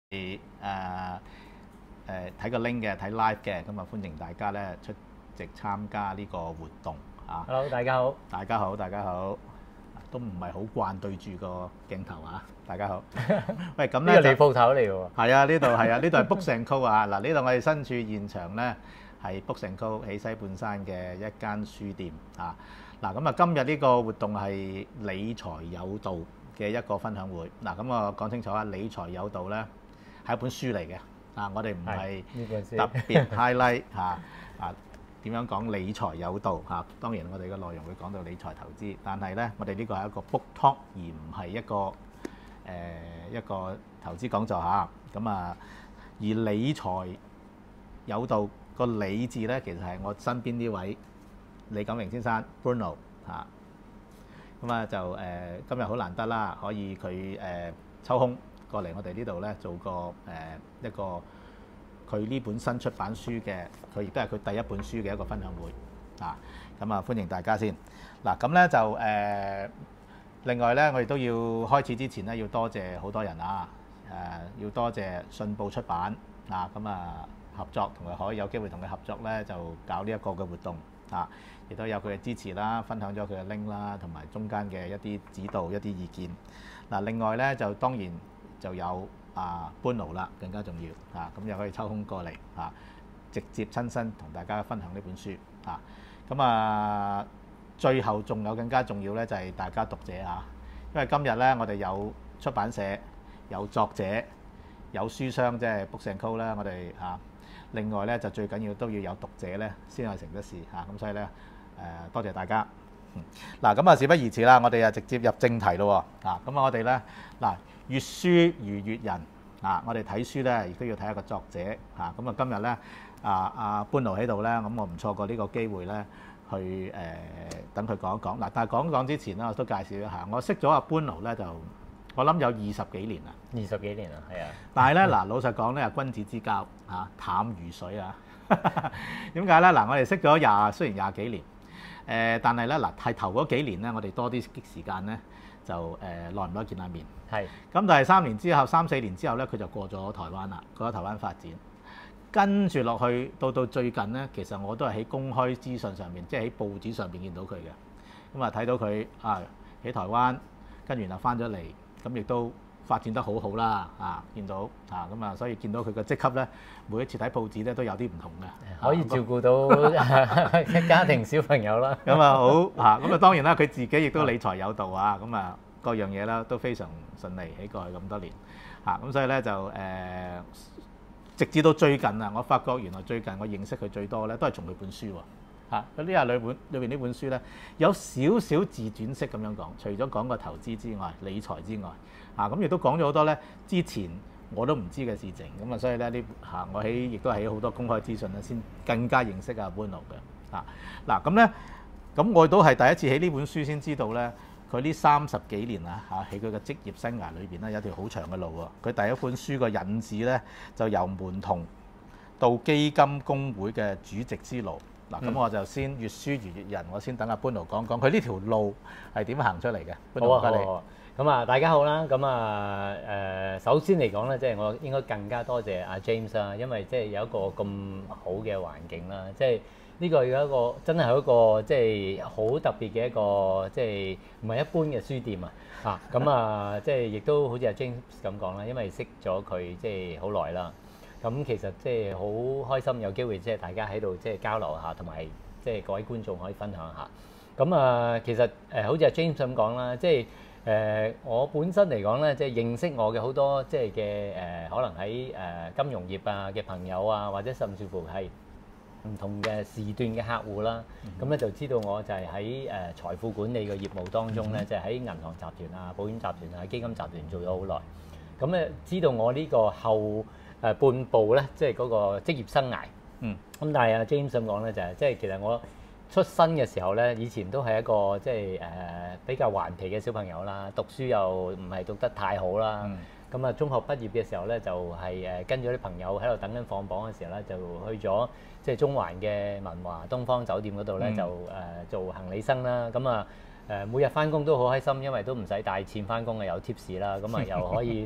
睇個 link 嘅，睇 live 嘅，咁啊歡迎大家咧出席參加呢個活動啊！ Hello，大家好。 大家好，大家好，都唔係好慣對住個鏡頭啊！大家好，喂，咁咧呢個你鋪頭嚟嘅喎。 係啊，呢度係啊，呢度係 Books & Co 啊！嗱，呢度我哋身處現場咧係 Books & Co 喺西半山嘅一間書店啊！嗱，咁啊今日呢個活動係理財有道嘅一個分享會。嗱，咁我講清楚啊，理財有道咧係一本書嚟嘅。啊！我哋唔係特別 highlight 嚇點樣講理財有道嚇。當然我哋嘅內容會講到理財投資，但係咧我哋呢個係一個 book talk 而唔係一個投資講座嚇。咁啊，而理財有道個理字咧，其實係我身邊呢位李錦榮先生 Bruno 嚇。咁啊就今日好難得啦，可以佢抽空過嚟我哋呢度咧做個一個佢呢本新出版書嘅，佢亦都係佢第一本書嘅一個分享會啊！咁啊歡迎大家先。嗱，咁咧就另外咧我哋都要開始之前咧要多謝好多人啊！要多謝信報出版啊！咁啊合作同佢可以有機會同佢合作咧，就搞呢一個嘅活動啊！亦都有佢嘅支持啦，分享咗佢嘅 link 啦，同埋中間嘅一啲指導、一啲意見。嗱，另外咧就當然就有Bruno啦，更加重要咁又可以抽空過嚟直接親身同大家分享呢本書咁最後仲有更加重要咧，就係大家讀者因為今日咧我哋有出版社、有作者、有書商，即係 Books & Co 啦，我哋另外咧就最緊要都要有讀者咧先係成得事咁所以咧多謝大家。嗱，咁事不宜遲啦，我哋直接入正題咯喎。咁我哋咧閱書如閱人我哋睇書咧亦都要睇一個作者咁今日咧Bruno喺度咧，咁我唔錯過呢個機會咧去等佢講一講。嗱，但係講一講之前咧，我都介紹一下，我識咗Bruno咧就我諗有20幾年啦。 20幾年啦，係啊。 但係咧老實講咧，君子之交淡如水啊。點解咧？我哋識咗雖然20幾年，但係咧係頭嗰幾年咧，我哋多啲時間咧就耐唔耐見下面。 係。 咁但係3年之後、3、4年之後咧，佢就過咗台灣啦，過咗台灣發展。跟住落去到最近咧，其實我都係喺公開資訊上面，即係喺報紙上面見到佢嘅。咁睇到佢喺台灣，跟住然後翻咗嚟，咁亦都發展得好好啦。見到咁所以見到佢嘅職級咧，每一次睇報紙咧都有啲唔同嘅， 可以照顧到家庭小朋友啦。 咁好咁當然啦，佢自己亦都理財有道咁各樣嘢啦都非常順利喺過去咁多年咁所以咧就直至到最近我發覺原來最近我認識佢最多咧都係從佢本書喎嗰啲裏邊呢本書咧有少少自傳式咁樣講，除咗講個投資之外、理財之外咁亦都講咗好多咧之前我都唔知嘅事情。咁所以咧我亦都喺好多公開資訊咧先更加認識Bruno嘅嗱咁咧咁我都係第一次喺呢本書先知道咧。佢呢30幾年喺佢嘅職業生涯裏邊咧，有條好長嘅路喎。佢第一本書個引子咧，就由門童到基金公會嘅主席之路。嗱，咁我就先閱書如閱人，我先等Bruno講講佢呢條路係點行出嚟嘅。 好啊。咁大家好啦。咁首先嚟講咧，即係我應該更加多謝阿 James 啦，因為即係有一個咁好嘅環境啦，即係。呢個有一個真係一個即係好特別嘅一個即係唔係一般嘅書店咁即係亦都好似阿 James 咁講啦，因為識咗佢即係好耐啦。咁其實即係好開心有機會即係大家喺度即係交流下，同埋即係各位觀眾可以分享下。咁其實好似阿 James 咁講啦，即係我本身嚟講咧，即係認識我嘅好多即係嘅可能喺金融業嘅朋友或者甚至乎係唔同嘅時段嘅客戶啦，咁咧就知道我就係喺財富管理嘅業務當中咧，就係喺銀行集團保險集團基金集團做咗好耐。咁咧知道我呢個後半部咧，即係嗰個職業生涯。咁但係阿 James 咁講咧，就係即係其實我出生嘅時候咧，以前都係一個即係比較頑皮嘅小朋友啦，讀書又唔係讀得太好啦。咁中學畢業嘅時候咧，就係跟咗啲朋友喺度等緊放榜嘅時候咧，就去咗即係中環嘅文華東方酒店嗰度咧，就做行李生啦。咁每日翻工都好開心，因為都唔使帶錢翻工嘅，有 tips 啦。咁又可以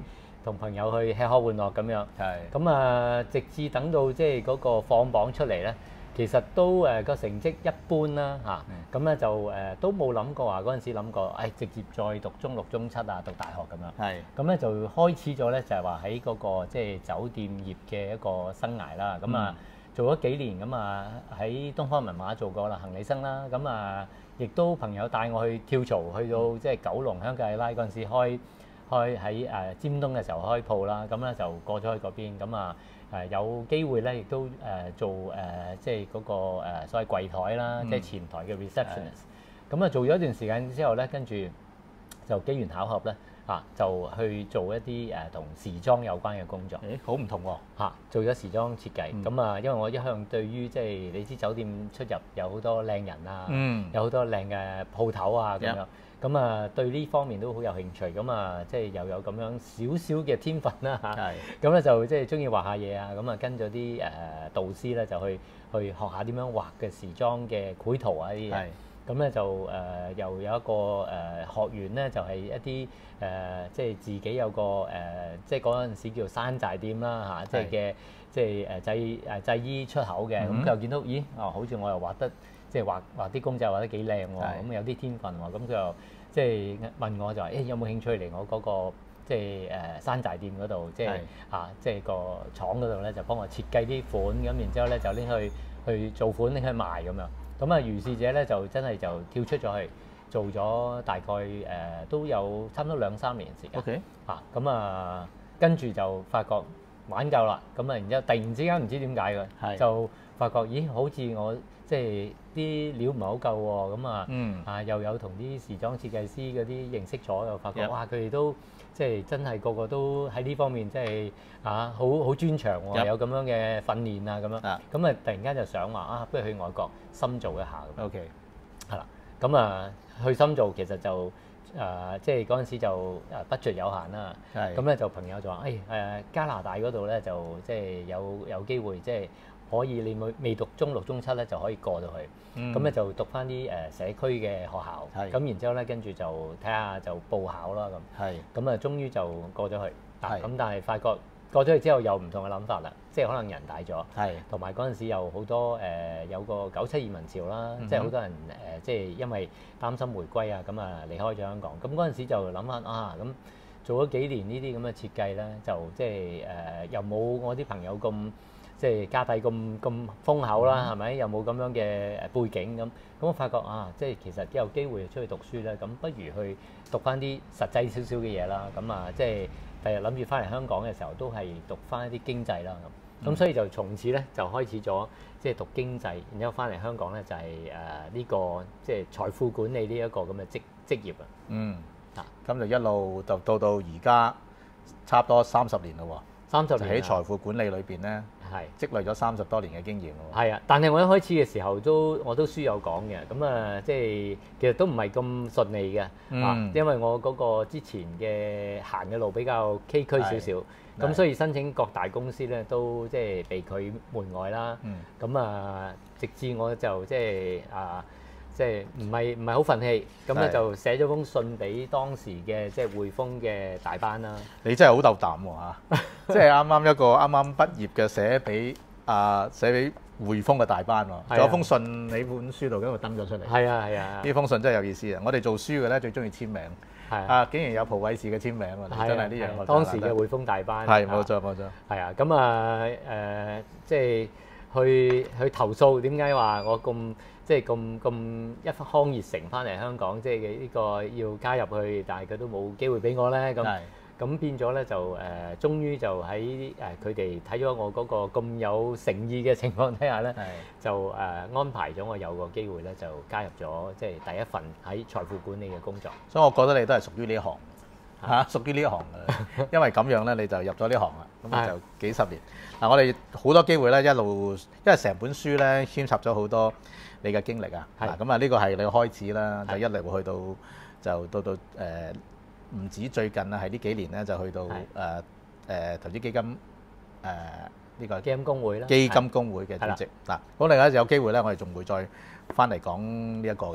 同朋友去吃喝玩樂咁樣。 係咁啊，直至等到即係嗰個放榜出嚟咧，其實都個成績一般啦嚇。咁咧就都冇諗過話嗰陣時諗過，直接再讀中六中七啊，讀大學咁樣。 係咁咧就開始咗咧，就係話喺嗰個即係酒店業嘅一個生涯啦。咁啊做咗幾年，咁啊喺東方文華做過啦，行李生啦。咁啊亦都朋友帶我去跳槽，去到即係九龍香格里拉嗰陣時開喺尖東嘅時候開鋪啦。咁咧就過咗去嗰邊，咁啊有機會咧亦都做即係嗰個所謂櫃台啦，即係前台嘅 receptionist。咁啊做咗一段時間之後咧，跟住就機緣巧合咧就去做一啲同時裝有關嘅工作。 好唔同喎做咗時裝設計。咁因為我一向對於即係你知酒店出入有好多靚人啊，有好多靚嘅鋪頭啊咁樣。咁啊對呢方面都好有興趣。咁啊即係又有咁樣少少嘅天分啦嚇。咁咧就即係中意畫下嘢啊。咁啊跟咗啲導師咧就去學下點樣畫嘅時裝嘅繪圖啊啲嘢。咁咧就又有一個學員咧，就係一啲即係自己有個即係嗰陣時叫山寨店啦嚇，即係製衣出口嘅。咁佢又見到，咦好似我又畫得即係畫啲公仔畫得幾靚喎，咁有啲天分喎。咁佢又即係問我就話，有冇興趣嚟我嗰個即係山寨店嗰度，即係即係個廠嗰度咧，就幫我設計啲款，咁然之後咧就拎去做款拎去賣咁樣。咁啊，如是者咧就真係就跳出咗去做咗大概都有差唔多2-3年時間。 OK。 咁啊，跟住就發覺玩夠啦。咁啊，然之後突然之間唔知點解嘅，就發覺咦，好似我即係啲料唔係好夠喎。咁啊，又有同啲時裝設計師嗰啲認識咗，又發覺哇，佢哋都即係真係個個都喺呢方面即係好專長喎，有咁樣嘅訓練啊咁樣。咁啊，突然間就想話不如去外國深造一下咁。 OK。 係啦。咁啊，去深造其實就即係嗰陣時就budget有限啦。咁咧就朋友就話加拿大嗰度咧就即係有機會即係可以你未讀中六中七咧就可以過到去。咁咧就讀翻啲社區嘅學校。咁然之後咧跟住就睇下就報考啦咁。咁啊，終於就過咗去。咁但係發覺過咗去之後有唔同嘅諗法啦，即係可能人大咗，同埋嗰陣時有好多有個97移民潮啦，即係好多人即係因為擔心回歸啊，咁啊離開咗香港。咁嗰陣時就諗翻咁做咗幾年呢啲咁嘅設計咧，就即係又冇我啲朋友咁即係家底咁豐厚啦，係咪？又冇咁樣嘅背景咁我發覺即係其實有機會出去讀書咧，咁不如去讀翻啲實際少少嘅嘢啦。咁即係第日諗住翻嚟香港嘅時候，都係讀翻一啲經濟啦咁。所以就從此咧就開始咗即係讀經濟，然之後翻嚟香港咧就係呢個即係財富管理呢一個咁嘅職業啊。 咁就一路就到而家差唔多30年咯喎。 30年喺財富管理裏邊咧，積累咗30多年嘅經驗喎。 係啊，但係我一開始嘅時候我都書有講嘅，咁即係其實都唔係咁順利嘅因為我嗰個之前嘅行嘅路比較崎嶇少少，咁所以申請各大公司咧都即係被拒門外啦。咁直至我就即係即係唔係好憤氣，咁咧就寫咗封信俾當時嘅即係匯豐嘅大班啦。 你真係好鬥膽喎即係啱啱一個啱啱畢業嘅寫俾匯豐嘅大班喎，仲有封信你本書度嗰度登咗出嚟。 係啊， 呢封信真係有意思啊！我哋做書嘅咧最中意簽名，竟然有蒲偉士嘅簽名喎，真係呢樣。 當時嘅匯豐大班係冇錯。 係啊，咁即係去投訴點解話我咁即係咁一腔熱誠翻嚟香港，即係呢個要加入去，但係佢都冇機會俾我咧。咁變咗咧就終於就喺佢哋睇咗我嗰個咁有誠意嘅情況底下咧，就安排咗我有個機會咧，就加入咗即係第一份喺財富管理嘅工作。 所以我覺得你都係屬於呢一行屬於呢一行嘅，因為咁樣咧你就入咗呢行啦，咁就幾十年。嗱，我哋好多機會咧一路，因為成本書咧牽涉咗好多你嘅經歷啊。咁呢個係你嘅開始啦，就一路去到就到唔止最近啊，係呢幾年咧就去到投資基金呢個基金公會啦， 基金公會嘅主席。嗱，咁另外有機會咧，我哋仲會再翻嚟講呢一個嘅。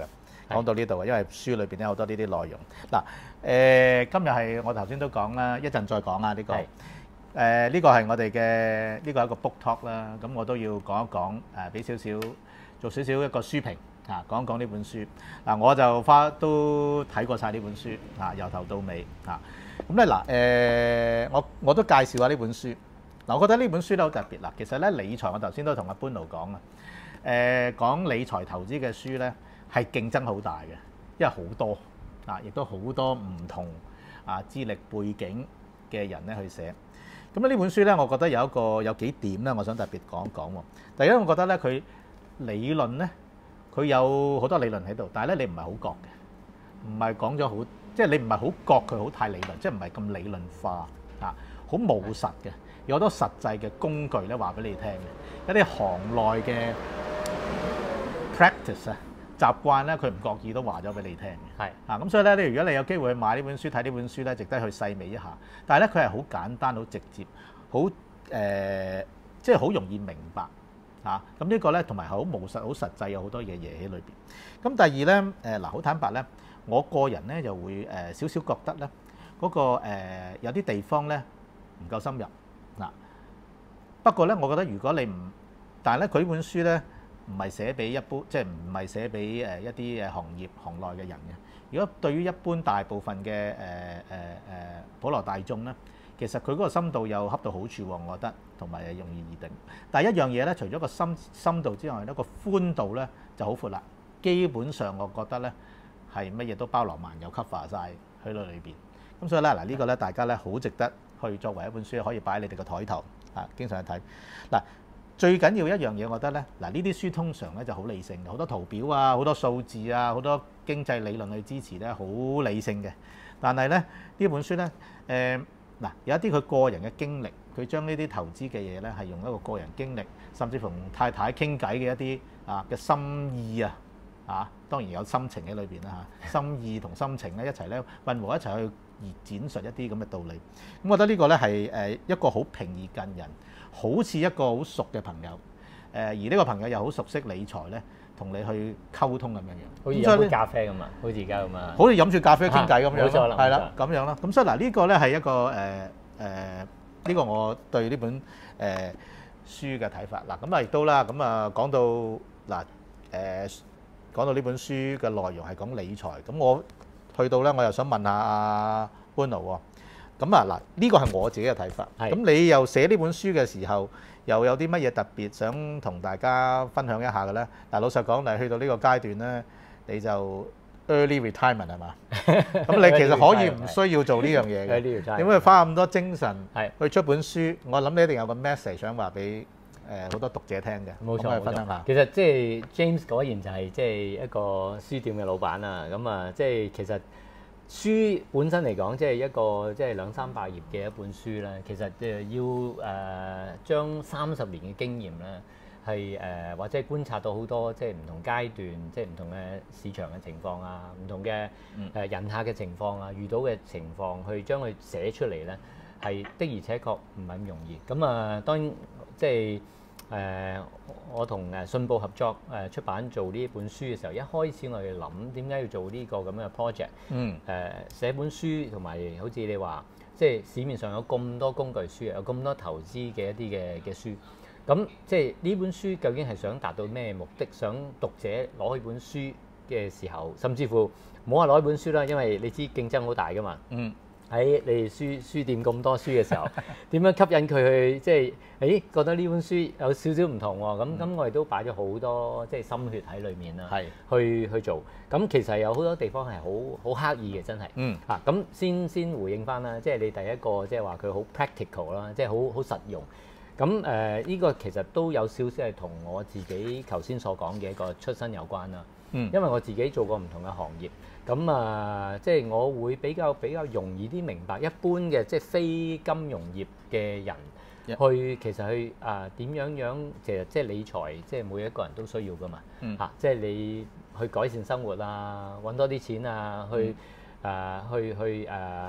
講到呢度啊，因為書裏邊咧好多呢啲內容。嗱，今日係我頭先都講啦，一陣再講啊呢個。呢個係我哋嘅呢個係一個 book talk 啦，咁我都要講一講俾少少做少少一個書評啊，講一講呢本書。嗱，我就都睇過晒呢本書啊，由頭到尾啊。咁咧嗱，我都介紹下呢本書。嗱，我覺得呢本書咧好特別。嗱，其實咧理財，我頭先都同阿般奴講啊，講理財投資嘅書咧係競爭好大嘅，因為好多啊，亦都好多唔同資歷背景嘅人咧去寫。咁呢本書咧，我覺得有幾點咧，我想特別講一講喎。第一，我覺得咧佢理論咧，佢有好多理論喺度，但係咧你唔係好覺嘅，唔係講咗好，即係你唔係好覺佢好太理論，即係唔係咁理論化啊，好務實嘅，有好多實際嘅工具咧話俾你聽嘅，一啲行內嘅 practice 啊。習慣咧，佢唔覺意都話咗俾你聽嘅。係啊，咁所以咧，如果你有機會去買呢本書、睇呢本書咧，值得去細味一下。但係咧，佢係好簡單、好直接、好即係好容易明白啊。咁呢個咧，同埋好務實、好實際，有好多嘢喺裏邊。咁第二咧，嗱，好坦白咧，我個人咧就會少少覺得咧，嗰個有啲地方咧唔夠深入嗱。不過咧，我覺得如果你唔，但係咧，佢呢本書咧。唔係寫俾一般，即係唔係寫俾一啲行內嘅人嘅。如果對於一般大部分嘅普羅大眾咧，其實佢嗰個深度又恰到好處喎，我覺得，同埋容易擬定。但係一樣嘢咧，除咗個深度之外咧，個寬度咧就好闊啦。基本上我覺得咧係乜嘢都包羅萬有 cover 晒喺裏邊。咁所以咧嗱，呢個咧大家咧好值得去作為一本書可以擺喺你哋個枱頭啊，經常去睇嗱。最緊要一樣嘢，我覺得咧，嗱呢啲書通常咧就好理性嘅，好多圖表啊，好多數字啊，好多經濟理論去支持咧，好理性嘅。但係咧呢本書咧，嗱有一啲佢個人嘅經歷，佢將呢啲投資嘅嘢咧係用一個個人經歷，甚至同太太傾偈嘅一啲嘅心意啊，當然有心情喺裏邊啦嚇，心意同心情咧一齊咧混和一齊去而展述一啲咁嘅道理。咁我覺得呢個咧係一個好平易近人。好似一個好熟嘅朋友，而呢個朋友又好熟悉理財咧，同你去溝通咁樣樣， 好似飲杯咖啡咁啊，好似而家咁啊， 好似飲住咖啡傾偈咁樣， 冇錯啦， 係啦，咁樣啦。咁所以嗱，呢個咧係一個呢個我對呢本書嘅睇法。嗱，咁啊亦都啦，咁啊講到嗱講到呢本書嘅內容係講理財，咁我去到咧，我又想問下阿般奴喎。咁啊嗱，呢個係我自己嘅睇法。咁你又寫呢本書嘅時候，又有啲乜嘢特別想同大家分享一下嘅咧？嗱，老實講，你去到呢個階段咧，你就 early retirement 係嘛？咁你其實可以唔需要做呢樣嘢嘅，點解花咁多精神去出本書？我諗你一定有個 message 想話俾好多讀者聽嘅。 冇錯， 分享下。 其實即係 James 果然就係即係一個書店嘅老闆啦。咁啊，即係其實。書本身嚟講，即係一個即係200-300頁嘅一本書咧，其實要將30年嘅經驗咧，係或者係觀察到好多即係唔同階段，即係唔同嘅市場嘅情況啊，唔同嘅人客嘅情況啊，遇到嘅情況，去將佢寫出嚟咧，係的而且確唔係咁容易。咁啊，當然即係。我同信報合作出版做呢本書嘅時候，一開始我哋諗點解要做呢個咁嘅 project？寫本書同埋好似你話，即係市面上有咁多工具書，有咁多投資嘅一啲嘅書，咁即係呢本書究竟係想達到咩目的？想讀者攞起本書嘅時候，甚至乎唔好話攞起本書啦，因為你知競爭好大㗎嘛。喺你哋書店咁多書嘅時候，點樣吸引佢去即係，覺得呢本書有少少唔同喎。咁我哋都擺咗好多即係心血喺裏面啦，去做。咁其實有好多地方係好刻意嘅，真係。咁先回應翻啦，即係你第一個即係話佢好 practical 啦，即係好實用。咁呢個其實都有少少係同我自己頭先所講嘅一個出身有關啦。因為我自己做過唔同嘅行業。咁即係我會比較容易啲明白一般嘅即係非金融業嘅人其實去點樣其實即係理財，即係每一個人都需要噶嘛。即係你去改善生活啊，揾多啲錢啊，去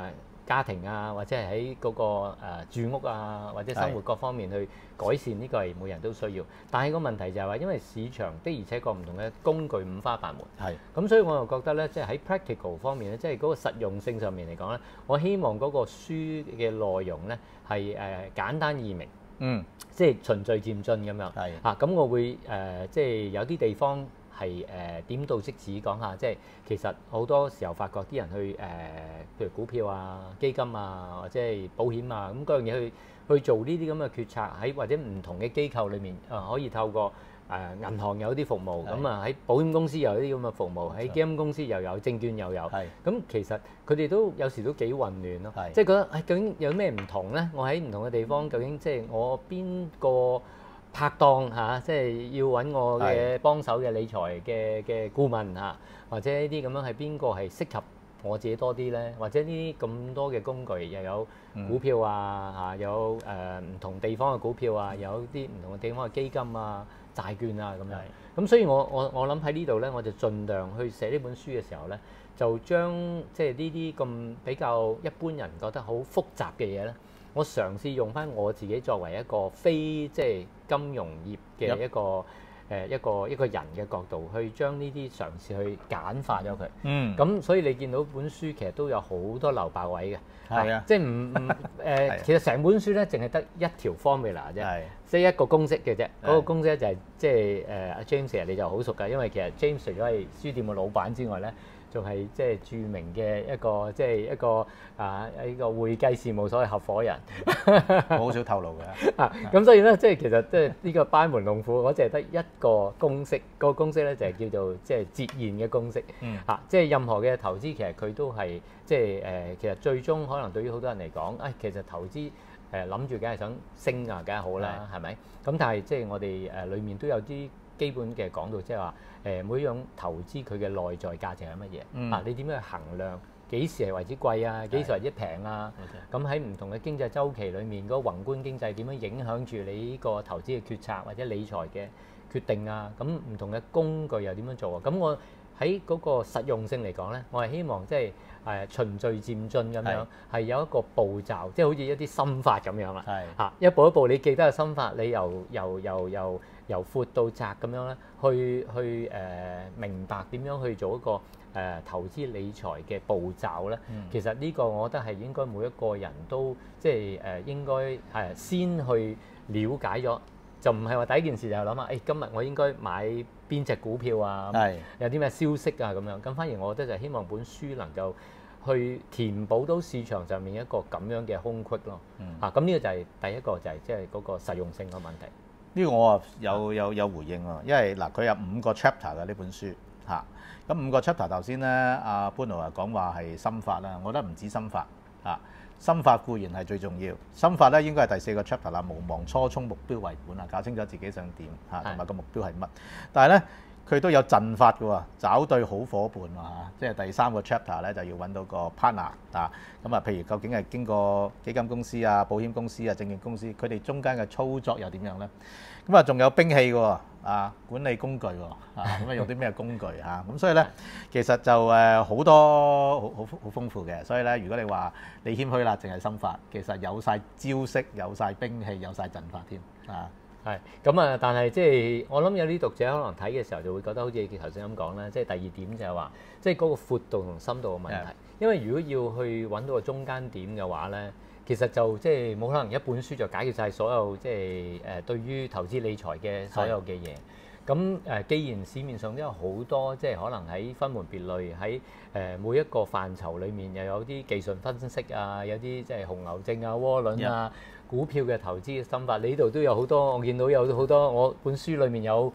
家庭啊，或者係喺嗰個住屋啊，或者生活各方面去改善，呢個係每人都需要。但係個問題就係話，因為市場的而且確唔同嘅工具五花八門， 係咁所以我又覺得咧，即係喺 practical 方面咧，即係嗰個實用性上面嚟講咧，我希望嗰個書嘅內容咧係簡單易明。即係循序漸進咁樣。 係咁我會即係有啲地方係點到即止講下，即係其實好多時候發覺啲人去譬如股票啊、基金啊，或者係保險啊，咁嗰樣嘢去做呢啲咁嘅決策，喺或者唔同嘅機構裏面可以透過銀行有啲服務，咁喺保險公司又有啲咁嘅服務，喺基金公司又有，證券又有。咁其實佢哋都有時都幾混亂咯，即係覺得究竟有咩唔同咧？我喺唔同嘅地方，究竟即係我邊個拍檔即係要揾我嘅幫手嘅理財嘅顧問或者呢啲咁樣係邊個係適合我自己多啲咧？或者呢啲咁多嘅工具又有股票有唔同地方嘅股票有啲唔同嘅地方嘅基金債券咁樣。咁所以我諗喺呢度咧，我就盡量去寫呢本書嘅時候咧，就將即係呢啲咁比較一般人覺得好複雜嘅嘢咧，我嘗試用翻我自己作為一個非即係金融業嘅一個人嘅角度，去將呢啲嘗試去簡化咗佢。咁所以你見到本書其實都有好多留白位嘅。即係其實成本書咧，淨係得一條 formula 啫，即係一個公式嘅啫。嗰個公式就係即係阿 James 你就好熟㗎，因為其實 James 除咗係書店嘅老闆之外咧，仲係即係著名嘅一個即係一個呢個會計事務所嘅合夥人。 我好少透露嘅。 咁所以咧，即係其實即係呢個班門弄斧，我淨係得一個公式。個公式咧就係叫做即係折現嘅公式。即係任何嘅投資其實佢都係即係其實最終可能對於好多人嚟講，其實投資諗住梗係想升梗係好啦，係咪？咁但係即係我哋裡面都有啲基本嘅講到，即係話每一樣投資佢嘅內在價值係乜嘢？你點樣去衡量？幾時係為之貴幾時為之平咁喺唔同嘅經濟週期裏面，嗰個宏觀經濟點樣影響住你呢個投資嘅決策或者理財嘅決定咁唔同嘅工具又點樣做咁我喺嗰個實用性嚟講咧，我係希望即係循序漸進咁樣，係有一個步驟，即係好似一啲心法咁樣啦。一步一步你記得個心法，你由闊到窄咁樣咧，去明白點樣去做一個投資理財嘅步驟咧。其實呢個我覺得係應該每一個人都即係應該先去了解咗。就唔係話第一件事就係諗下，今日我應該買邊隻股票有啲咩消息咁樣。咁反而我覺得就希望本書能夠去填補到市場上面一個咁樣嘅空隙咯。咁呢個就係第一個就係即係嗰個實用性嘅問題。 呢個我有回應喎，因為佢有5個 chapter 嘅呢本書咁5個 chapter 頭先咧，阿 Bruno 講話係心法啦，我覺得唔止心法心法固然係最重要，心法咧應該係第4個 chapter 啦，無忘初衷，目標為本搞清楚自己想點同埋個目標係乜。但係咧佢都有陣法嘅喎，找對好伙伴即係第3個 chapter 咧就要揾到個 partner 譬如究竟係經過基金公司保險公司證券公司，佢哋中間嘅操作又點樣咧？咁仲有兵器嘅喎管理工具喎咁用啲咩工具咁所以咧其實就好多好豐富嘅。所以咧如果你話你謙虛啦，淨係心法，其實有晒招式，有晒兵器，有晒陣法添咁但係即係我諗有啲讀者可能睇嘅時候就會覺得好似頭先咁講啦，即係第二點就係話，即係嗰個闊度同深度嘅問題。因為如果要去揾到個中間點嘅話咧，其實就即係冇可能一本書就解決晒所有即係對於投資理財嘅所有嘅嘢。咁既然市面上都有好多即係可能喺分門別類，喺每一個範疇裡面又有啲技術分析有啲即係紅牛證窩輪股票嘅投資嘅心法，你呢度都有好多，我見到有好多，我本書裡面有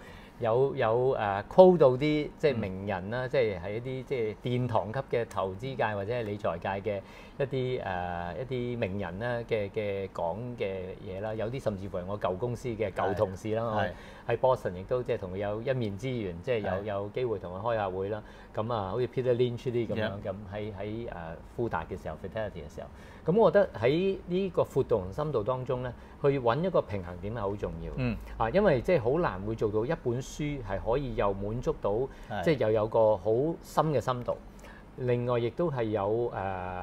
quote 到啲即係名人啦，即係一啲即係殿堂級嘅投資界或者係理財界嘅一啲名人啦嘅講嘅嘢啦，有啲甚至乎係我舊公司嘅舊同事啦，我喺 Boston 亦都即係同佢有一面之緣，即係有機會同佢開下會啦。咁好似 Peter Lynch 啲咁樣咁喺富達嘅時候 ，Fidelity 嘅時候，咁我覺得喺呢個闊度同深度當中咧，去揾一個平衡點係好重要。因為即係好難會做到一本書係可以又滿足到，即係又有個好深嘅深度，另外亦都係有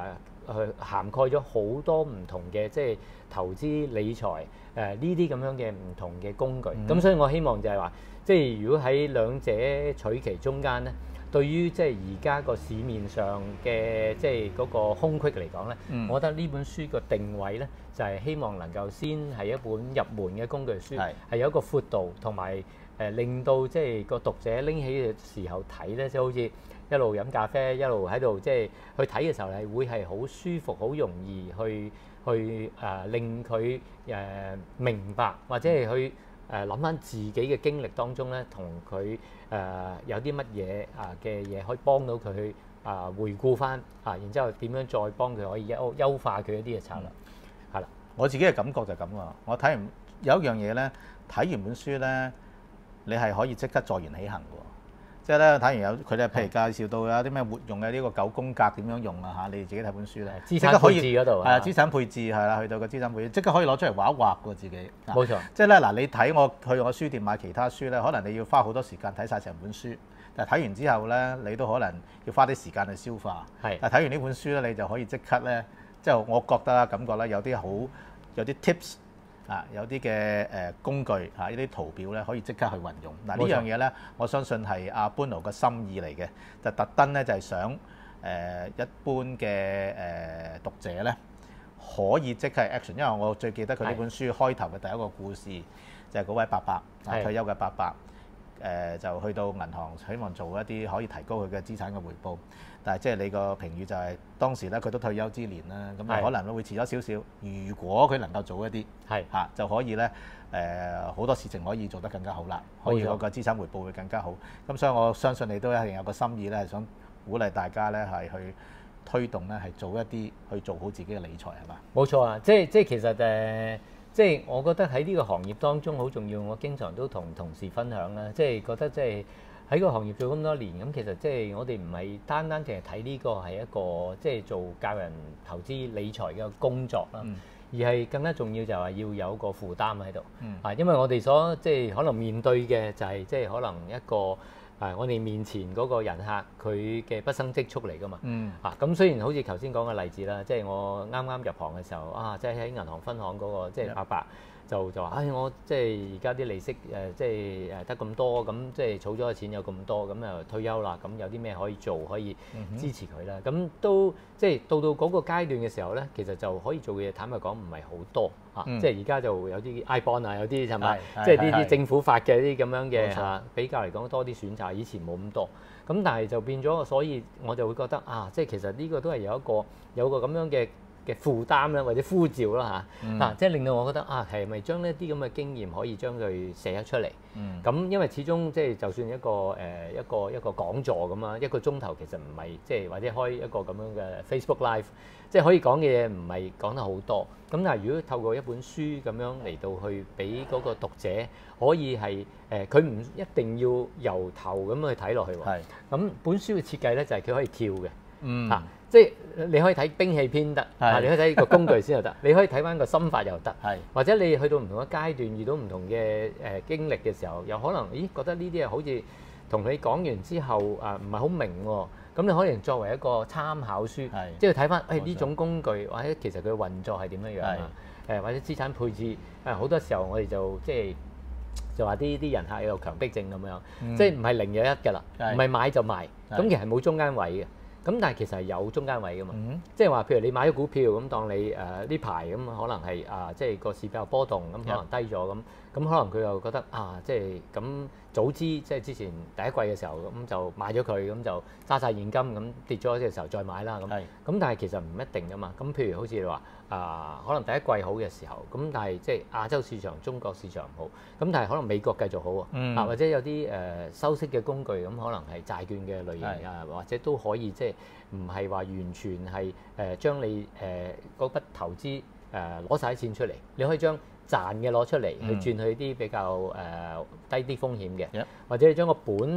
涵蓋咗好多唔同嘅即係投資理財呢啲咁樣嘅唔同嘅工具。咁所以我希望就係話，即係如果喺兩者取其中間咧，對於即係而家個市面上嘅即係嗰個空隙嚟講咧，我覺得呢本書個定位咧就係希望能夠先係一本入門嘅工具書，係有一個闊度同埋令到即係個讀者拎起嘅時候睇咧，即係好似一路飲咖啡一路喺度即係去睇嘅時候係會係好舒服、好容易去令佢明白或者係去諗翻自己嘅經歷當中咧，同佢有啲乜嘢嘅嘢可以幫到佢去回顧翻然之後點樣再幫佢可以優化佢一啲嘅策略，係啦。 我自己嘅感覺就係咁喎。我睇完有一樣嘢咧，睇完本書咧，你係可以即刻坐言起行嘅喎。即係咧睇完有佢哋譬如介紹到有啲咩活用嘅呢個9宮格點樣用啊嚇，你自己睇本書咧， 資產配置嗰度係資產配置係啦，去到個資產配置即刻可以攞出嚟畫一畫喎自己。 冇錯。 即係咧嗱，你睇我去我書店買其他書咧，可能你要花好多時間睇晒成本書，但係睇完之後咧，你都可能要花啲時間去消化。係。但係睇完呢本書咧，你就可以即刻咧，即係我覺得啦，感覺咧有啲 tips。有啲嘅工具呢啲圖表咧可以即刻去運用。嗱呢樣嘢咧，我相信係阿 Bruno 嘅心意嚟嘅，就特登咧就係想一般嘅讀者咧可以即刻 action。因為我最記得佢呢本書開頭嘅第一個故事就係嗰位伯伯退休嘅伯伯就去到銀行希望做一啲可以提高佢嘅資產嘅回報。但係即係你個評語就係當時咧佢都退休之年啦，咁可能都會遲咗少少。如果佢能夠做一啲就可以咧好多事情可以做得更加好啦，可以嗰個資產回報會更加好。咁所以我相信你都一定有個心意咧，係想鼓勵大家咧係去推動咧係做一啲去做好自己嘅理財係嘛？ 冇錯啊！即係其實即係我覺得喺呢個行業當中好重要。我經常都同同事分享啦，即係覺得即係。喺個行業做咁多年，咁其實即係我哋唔係單單淨係睇呢個係一個即係做教人投資理財嘅工作啦，而係更加重要就係要有個負擔喺度。因為我哋所即係可能面對嘅就係即係可能一個我哋面前嗰個人客佢嘅畢生積蓄嚟㗎嘛。咁雖然好似頭先講嘅例子啦，即係我啱啱入行嘅時候即係喺銀行分行嗰個即係伯伯。就話我即係而家啲利息即係得咁多，咁即係儲咗嘅錢有咁多，咁又退休啦，咁有啲咩可以做可以支持佢啦？咁都即係到嗰個階段嘅時候咧，其實就可以做嘅嘢，坦白講唔係好多即係而家就有啲 iBond 有啲係咪？即係呢啲政府發嘅啲咁樣嘅比較嚟講多啲選擇，以前冇咁多。咁但係就變咗，所以我就會覺得即係其實呢個都係有個咁樣嘅負擔啦，或者呼召啦即係令到我覺得係咪將呢啲咁嘅經驗可以將佢寫咗出嚟？咁因為始終即係就算一個講座咁1個鐘頭，其實唔係即係或者開一個咁樣嘅 Facebook Live， 即係可以講嘅嘢唔係講得好多。咁但係如果透過一本書咁樣嚟到去俾嗰個讀者可以係佢唔一定要由頭咁去睇落去喎。咁本書嘅設計咧就係佢可以跳嘅。即係你可以睇兵器篇得，你可以睇個工具先又得，你可以睇翻個心法又得，或者你去到唔同嘅階段遇到唔同嘅經歷嘅時候，又可能覺得呢啲嘢好似同你講完之後唔係好明喎，咁你可能作為一個參考書，即係睇翻呢種工具或者其實佢運作係點樣樣或者資產配置好多時候我哋就即係就話啲人客有強迫症咁樣，即係唔係0有1㗎啦，唔係買就賣，咁其實冇中間位嘅。咁但係其實係有中間位㗎嘛，即係話譬如你買咗股票咁，當你呢排咁可能係即係個市比較波動，咁可能低咗咁可能佢又覺得即係咁早知即係之前第一季嘅時候咁就買咗佢，咁就揸晒現金，咁跌咗嘅時候再買啦咁。咁但係其實唔一定㗎嘛。咁譬如好似你話可能第一季好嘅時候，咁但係即係亞洲市場、中國市場唔好，咁但係可能美國繼續好喎。或者有啲收息嘅工具咁，可能係債券嘅類型或者都可以即係唔係話完全係將你嗰筆投資攞晒啲錢出嚟，你可以將賺嘅攞出嚟去轉去啲比較低啲風險嘅，或者你將個本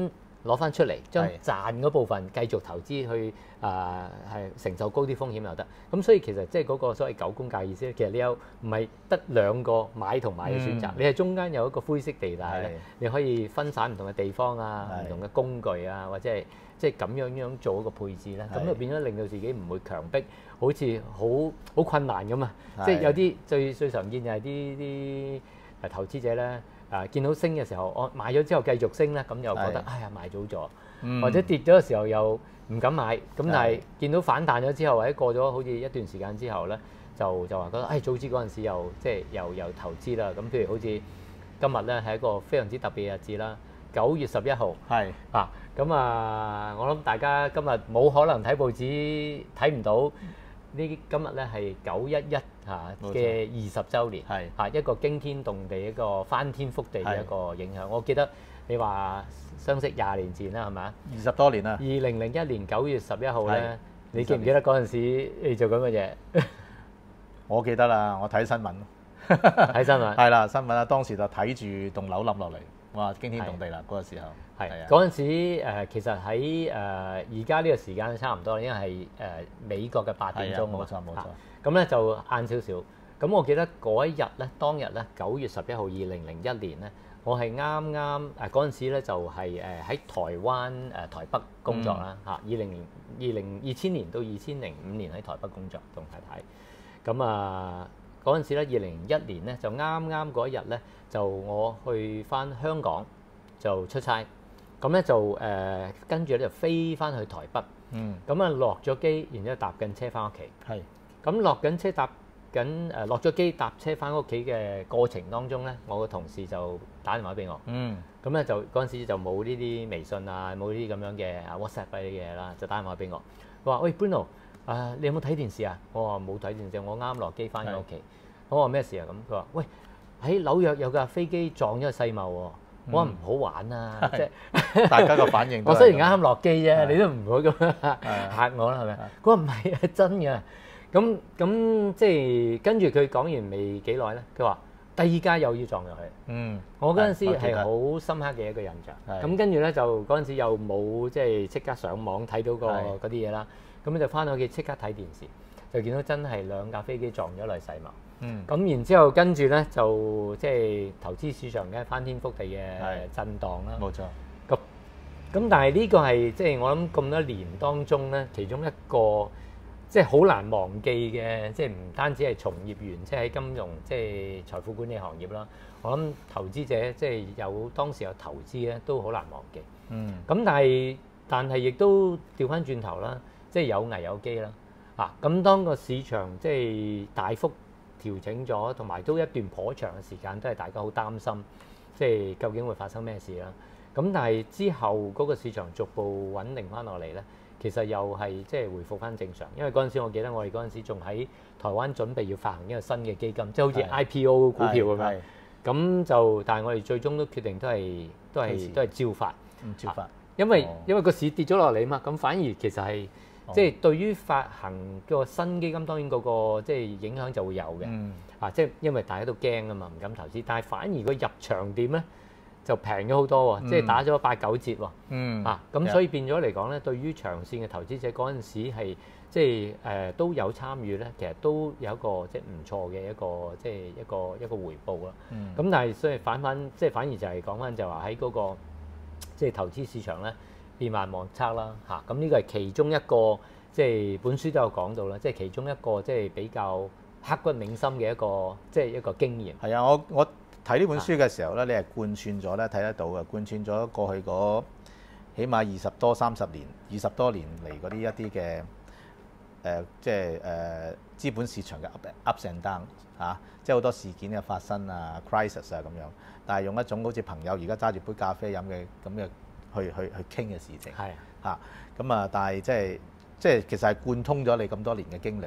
攞翻出嚟，將係賺嗰部分繼續投資去係承受高啲風險又得。咁所以其實即係嗰個所謂九宮格意思咧，其實你有唔係得兩個買同賣嘅選擇，你係中間有一個灰色地帶咧，你可以分散唔同嘅地方啊、唔同嘅工具啊，或者係即係咁樣做一個配置咧，咁就變咗令到自己唔會強迫，好似好困難咁啊！即係有啲最常見就係啲投資者咧。見到升嘅時候，我買咗之後繼續升咧，咁又覺得哎呀買早咗，或者跌咗嘅時候又唔敢買，咁但係見到反彈咗之後，或者過咗好似一段時間之後咧，就話覺得早知嗰陣時又即係又投資啦。咁譬如好似今日咧係一個非常之特別嘅日子啦，9月11號係咁我諗大家今日冇可能睇報紙睇唔到。今日咧係911嘅20週年，一個驚天動地、一個翻天覆地嘅一個影響。我記得你話相識20年前啦，係咪啊？20多年啦。2001年9月11號咧，你記唔記得嗰陣時你做緊乜嘢？ 我記得啦，我睇新聞。 睇新聞。係啦，新聞啊，當時就睇住棟樓冧落嚟，哇！驚天動地啦，嗰個時候。 係嗰陣時其實喺而家呢個時間差唔多，因為係美國嘅8點鐘。 冇錯。 咁咧就晏少少。咁我記得嗰一日咧，當日咧9月11號2001年咧，我係啱嗰陣時咧就係喺台灣台北工作啦嚇。2000年到2005年喺台北工作同太太。咁嗰陣時咧2001年咧就啱嗰一日咧就我去翻香港就出差。咁咧就跟住咧就飛翻去台北，咁落咗機，然之後搭緊車翻屋企。咁落咗機搭車翻屋企嘅過程當中咧，我個同事就打電話俾我。咁咧就嗰陣時就冇呢啲微信啊，冇呢啲咁樣嘅WhatsApp 嗰啲嘢啦，就打電話俾我。佢話：喂 Bruno，你有冇睇電視啊？我話冇睇電視，我啱落機翻咗屋企。我話咩事啊？咁佢話：喂，喺紐約有架飛機撞咗個世貿喎。我話唔好玩啊！即係大家個反應。 我雖然啱落機啫，你都唔好咁嚇我啦，係咪？佢話唔係啊，真嘅。咁即係跟住佢講完未幾耐咧，佢話第二架又要撞入去。我嗰陣時係好深刻嘅一個印象。咁跟住咧就嗰陣時又冇即刻上網睇到嗰啲嘢啦。咁就翻到屋企即刻睇電視，就見到真係兩架飛機撞咗落世貿。咁然之後跟住咧就即係投資市場嘅翻天覆地嘅震盪啦。 冇錯。 咁但係呢個係即係我諗咁多年當中咧，其中一個即係好難忘記嘅，即係唔單止係從業員，即係喺金融即係財富管理行業啦。我諗投資者即係當時有投資咧，都好難忘記。咁但係亦都調翻轉頭啦，即係有危有機啦。咁當個市場即係大幅調整咗，同埋都一段頗長嘅時間，都係大家好擔心，即係究竟會發生咩事啦。咁但係之後嗰個市場逐步穩定翻落嚟咧，其實又係即係回復翻正常。因為嗰陣時我記得我哋嗰陣時仲喺台灣準備要發行一個新嘅基金，即係好似 IPO 股票咁樣。咁就但係我哋最終都決定都係照發。 照發。因為個市跌咗落嚟嘛，咁反而其實係。即係對於發行個新基金，當然嗰個即係影響就會有嘅。即係因為大家都驚啊嘛，唔敢投資。但係反而個入場點咧就平咗好多喎，即係打咗8-9折喎。咁所以變咗嚟講咧，對於長線嘅投資者嗰陣時係即係都有參與咧，其實都有一個即係唔錯嘅一個即係一個回報啦。咁但係所以反而就係講翻就話喺嗰個即係投資市場咧。變幻莫測啦嚇，咁呢個係其中一個即係本書都有講到啦，即係其中一個即係比較刻骨銘心嘅一個經驗。 係啊，我睇呢本書嘅時候咧，你係貫穿咗咧睇得到嘅，貫穿咗過去嗰起碼20多30年、20多年嚟嗰啲一啲嘅即係資本市場嘅 ups and down 嚇，即係好多事件嘅發生啊 crisis 啊咁樣，但係用一種好似朋友而家揸住杯咖啡飲嘅咁嘅。去傾嘅事情係嚇，咁但係即係其實係貫通咗你咁多年嘅經歷啦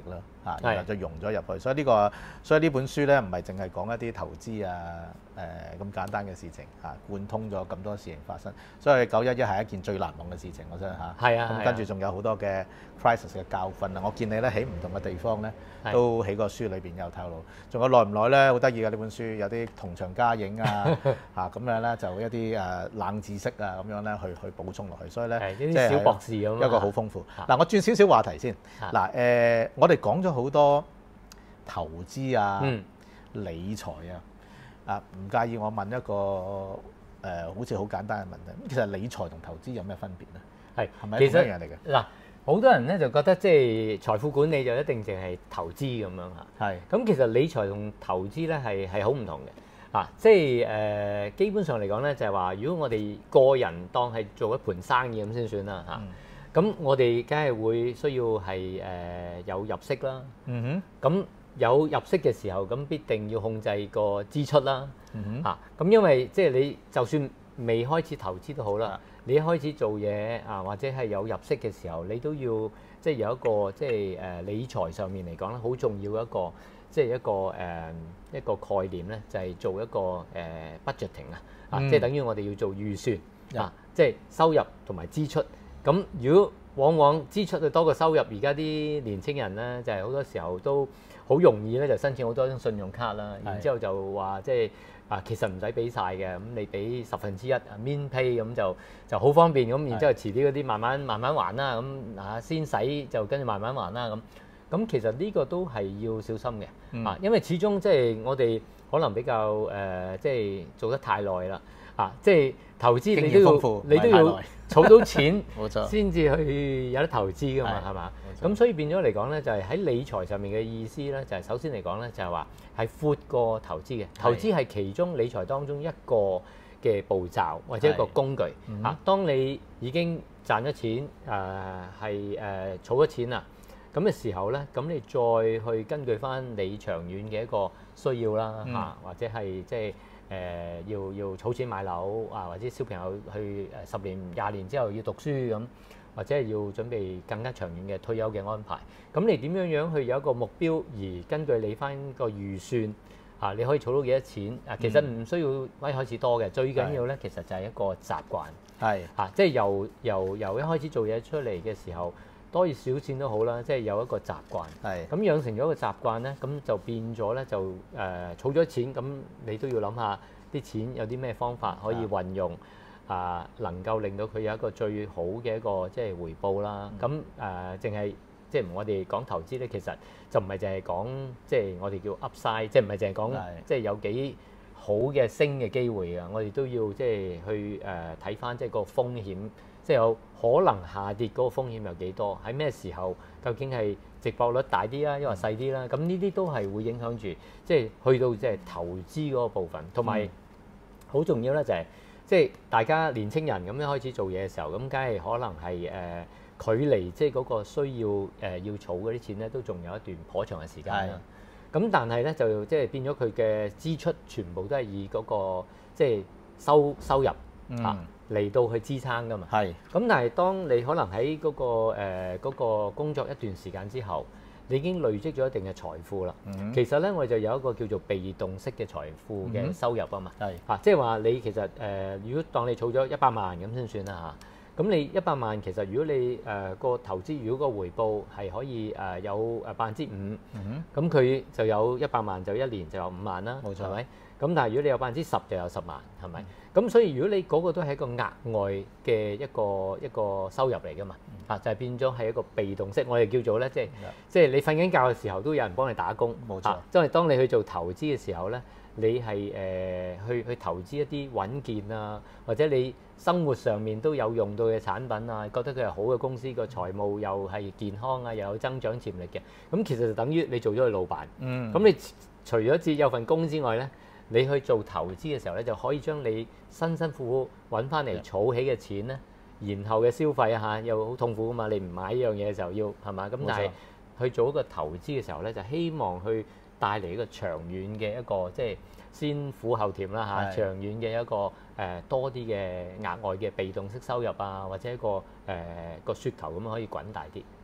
然後就融咗入去。所以呢本書咧唔係淨係講一啲投資咁簡單嘅事情貫通咗咁多事情發生。所以911係一件最難忘嘅事情，我相信係啊。 咁跟住仲有好多嘅 crisis 嘅教訓啊！我見你咧喺唔同嘅地方咧，都喺個書裏邊有透露。仲有耐唔耐咧？好得意嘅呢本書，有啲同場加映咁樣咧，就一啲冷知識咁樣咧去補充落去。所以咧， 即係小博士咁一個好豐富。嗱，我轉少少話題先。嗱我哋講咗好多投資理財唔介意我問一個好似好簡單嘅問題。其實理財同投資有咩分別咧？係咪同一樣嚟嘅？ 嗱，好多人咧就覺得即係財富管理就一定淨係投資咁樣嚇。 係。 咁其實理財同投資咧係好唔同嘅。即係基本上嚟講咧，就係話如果我哋個人當係做一盤生意咁先算啦嚇。咁我哋梗係會需要係有入息啦。咁有入息嘅時候，咁必定要控制個支出啦。咁因為即係你就算未開始投資都好啦，你一開始做嘢或者係有入息嘅時候，你都要即係有一個即係理財上面嚟講咧，好重要一個即係一個概念咧，就係做一個budgeting即係等於我哋要做預算即係收入同埋支出。咁如果往往支出就多過收入，而家啲年青人咧就係好多時候都好容易咧就申請好多張信用卡啦，然之後就話即係其實唔使俾晒嘅，咁你俾1/10 min pay 咁就好方便，咁然之後遲啲嗰啲慢慢還啦，咁先使就跟住慢慢還啦咁其實呢個都係要小心嘅因為始終即係我哋可能比較即係做得太耐啦即係投資你都要儲到錢先至去有得投資㗎嘛，係嘛？咁所以變咗嚟講咧，就係喺理財上面嘅意思咧，就係首先嚟講咧，就係話係闊過投資嘅。投資係其中理財當中一個嘅步驟或者一個工具當你已經賺咗錢係儲咗錢啦，咁嘅時候咧，咁你再去根據翻你長遠嘅一個需要啦或者係即係要儲錢買樓或者小朋友去10年20年之後要讀書咁，或者係要準備更加長遠嘅退休嘅安排。咁你點樣去有一個目標，而根據你翻個預算你可以儲到幾多錢其實唔需要一開始多嘅，最緊要咧其實就係一個習慣即係由一開始做嘢出嚟嘅時候，多與少錢都好啦，即係有一個習慣。咁養成咗一個習慣咧，咁就變咗咧就儲咗錢，咁你都要諗下啲錢有啲咩方法可以運用能夠令到佢有一個最好嘅一個即係回報啦。咁淨係即係我哋講投資咧，其實就唔係淨係講即係我哋叫 Upside，即係唔係淨係講即係有幾好嘅升嘅機會啊。我哋都要即係去睇翻即係個風險。即係有可能下跌嗰個風險有幾多？喺咩時候？究竟係值博率大啲啦，抑或細啲啦？咁呢啲都係會影響住，即係去到即係投資嗰個部分。同埋好重要咧，就係即係大家年青人咁樣開始做嘢嘅時候，咁梗係可能係距離即係嗰個需要要儲嗰啲錢咧，都仲有一段頗長嘅時間啦。咁但係咧就即係變咗佢嘅支出全部都係以嗰個即係收入嚟到去支撐㗎嘛。咁但係當你可能喺嗰個工作一段時間之後，你已經累積咗一定嘅財富啦。其實咧我哋就有一個叫做被動式嘅財富嘅收入啊嘛。即係話你其實如果當你儲咗100萬咁先算啦咁你100萬其實如果你個投資如果個回報係可以有5%，咁佢就有100萬就一年就有5萬啦，係咪？咁但係如果你有10%就有10萬，係咪？咁所以如果你嗰個都係一個額外嘅一個收入嚟㗎嘛，就係變咗係一個被動式，我哋叫做咧即係你瞓緊覺嘅時候都有人幫你打工，冇錯。因為當你去做投資嘅時候咧，你係去投資一啲穩健啊，或者你生活上面都有用到嘅產品啊，覺得佢係好嘅公司，個財務又係健康啊，又有增長潛力嘅，咁其實就等於你做咗佢老闆。咁你除咗自有份工之外咧，你去做投資嘅時候咧，就可以將你辛辛苦苦揾翻嚟儲起嘅錢咧，然後嘅消費又好痛苦㗎嘛，你唔買呢樣嘢嘅時候要係嘛？咁但係去做一個投資嘅時候咧，就希望去帶嚟一個長遠嘅一個即係先苦後甜啦長遠嘅一個多啲嘅額外嘅被動式收入啊，或者一個個雪球咁可以滾大啲。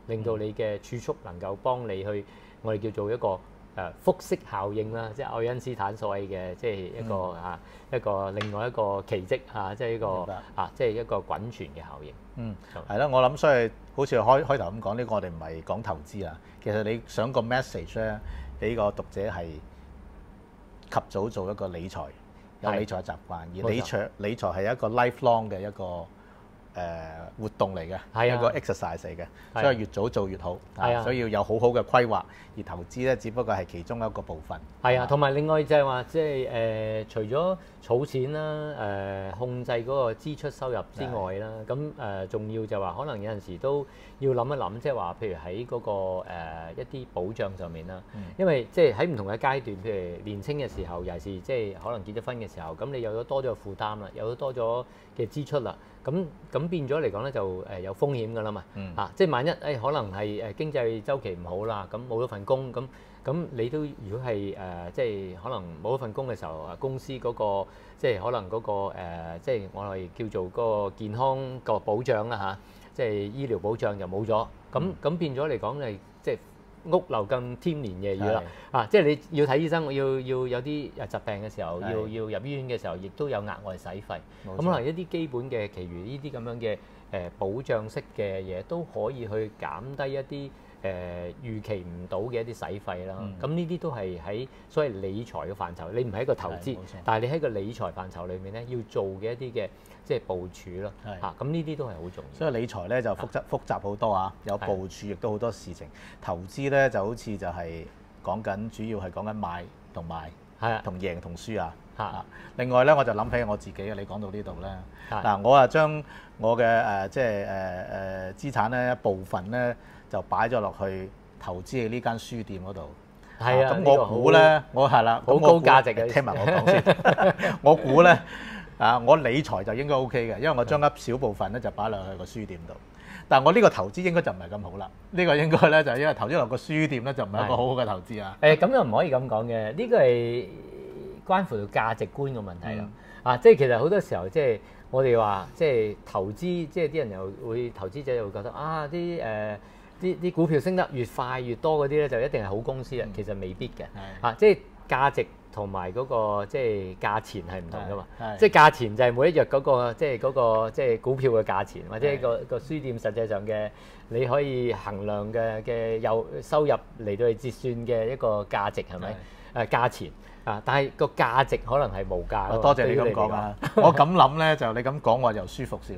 令到你嘅儲蓄能夠幫你去我哋叫做一個複式效應啦，即係愛因斯坦所謂嘅，即係一個另外一個奇蹟即係一個即係一個滾存嘅效應。 係啦，我諗所以好似開頭咁講，呢個我哋唔係講投資啊，其實你想個 message 咧，俾個讀者係及早做一個理財，有理財習慣，而理財係一個 lifelong 嘅一個活動嚟嘅，一個 exercise 嚟嘅，所以越早做越好。所以要有好好嘅規劃，而投資咧，只不過係其中一個部分。 係啊，同埋另外就係話，即係除咗儲錢啦，控制嗰個支出收入之外啦，咁仲要就話可能有陣時都要諗一諗，即係話譬如喺嗰個一啲保障上面啦，因為即係喺唔同嘅階段，譬如年青嘅時候，尤其是即係可能結咗婚嘅時候，咁你有咗多咗負擔啦，有咗多咗嘅支出啦。咁變咗嚟講咧，就有風險㗎啦嘛。即係萬一可能係經濟週期唔好啦，咁冇咗份工，咁你都如果係即係可能冇咗份工嘅時候，公司嗰個即係可能嗰個即係我哋叫做嗰個健康個保障啦即係醫療保障就冇咗。咁變咗嚟講係即係屋漏更添連夜雨啦。即係你要睇醫生，要有啲疾病嘅時候，要入醫院嘅時候，亦都有額外使費。咁可能一啲基本嘅其餘呢啲咁樣嘅保障式嘅嘢，都可以去減低一啲預期唔到嘅一啲使費啦。咁呢啲都係喺所謂理財嘅範疇，你唔係一個投資，但係你喺個理財範疇裏面咧，要做嘅一啲嘅即係部署咯。咁呢啲都係好重要。 所以理財咧就複雜好多啊，有部署亦都好多事情。投資咧就好似就係講緊，主要係講緊買同賣，同贏同輸啊。另外咧，我就諗起我自己啊，你講到呢度咧，嗱，我啊將我嘅即係資產咧一部分咧就擺咗落去投資喺呢間書店嗰度。咁我估咧，我係啦， 好高價值嘅。 聽埋我講先，我估咧我理財就應該 OK 嘅，因為我將一小部分咧就擺落去個書店度。但係我呢個投資應該就唔係咁好啦。呢個應該咧就係因為投資落個書店咧就唔係一個好好嘅投資啊。 咁又唔可以咁講嘅，呢個係關乎到價值觀嘅問題啦。即係其實好多時候即係我哋話即係投資，即係啲人又會投資者又會覺得啲股票升得越快越多嗰啲咧就一定係好公司啦。其實未必嘅。即係價值同埋嗰個即係價錢係唔同噶嘛。即係價錢就係每一日嗰個即係嗰個即係股票嘅價錢，或者個書店實際上嘅你可以衡量嘅有收入嚟到去折算嘅一個價值係咪？價錢但係個價值可能係無價。 多謝你咁講啊！我咁諗咧，就你咁講我又舒服少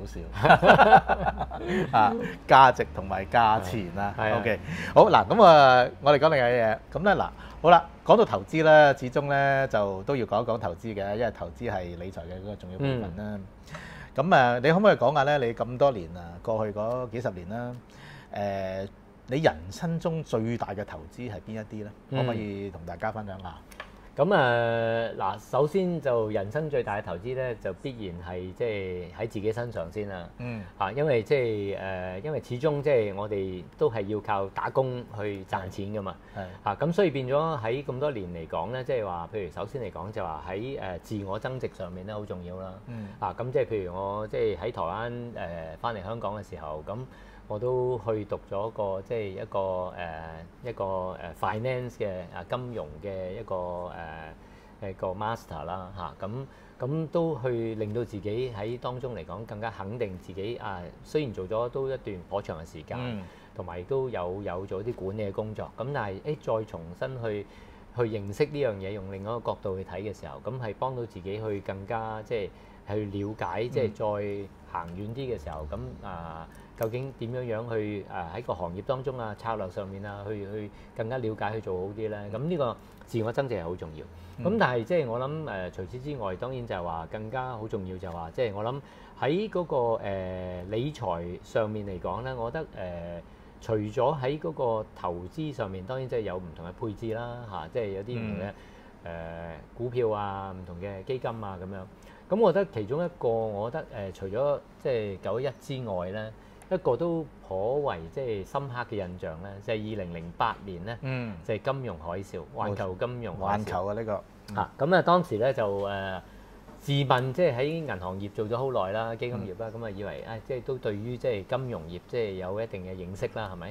少。價值同埋價錢啦。OK， 好嗱，咁我哋講另一樣嘢。咁咧嗱，好啦，講到投資咧，始終咧就都要講一講投資嘅，因為投資係理財嘅嗰個重要部分啦。咁你可唔可以講下咧？你咁多年過去嗰幾十年啦，你人生中最大嘅投資係邊一啲咧？可唔可以同大家分享下？ 咁嗱，首先就人生最大嘅投資咧，就必然係即係喺自己身上先啦。因為即係因為始終即係我哋都係要靠打工去賺錢噶嘛。咁所以變咗喺咁多年嚟講咧，即係話，譬如首先嚟講就話喺自我增值上面咧好重要啦。咁即係譬如我即係喺台灣翻嚟香港嘅時候，咁我都去讀咗個即係一個finance 嘅金融嘅一個 master 啦咁都去令到自己喺當中嚟講更加肯定自己雖然做咗都一段頗長嘅時間，同埋亦都有做啲管理嘅工作，咁但係再重新去認識呢樣嘢，用另一個角度去睇嘅時候，咁係幫到自己去更加即係去了解，即係再行遠啲嘅時候，咁究竟點樣去喺個行業當中策略上面去更加了解去做好啲咧？咁呢個自我增值係好重要。咁但係即係我諗除此之外，當然就係話更加好重要就係話，即係我諗喺嗰個理財上面嚟講咧，我覺得除咗喺嗰個投資上面，當然即係有唔同嘅配置啦即係有啲唔同嘅股票唔同嘅基金咁樣。咁我覺得其中一個，我覺得除咗即係911之外咧，一個都頗為即係深刻嘅印象咧，就係2008年咧，就係金融海嘯，環球金融海嘯。 環球呢個咁當時咧就自問即係喺銀行業做咗好耐啦，基金業啦，咁以為即係都對於即係金融業即係有一定嘅認識啦，係咪？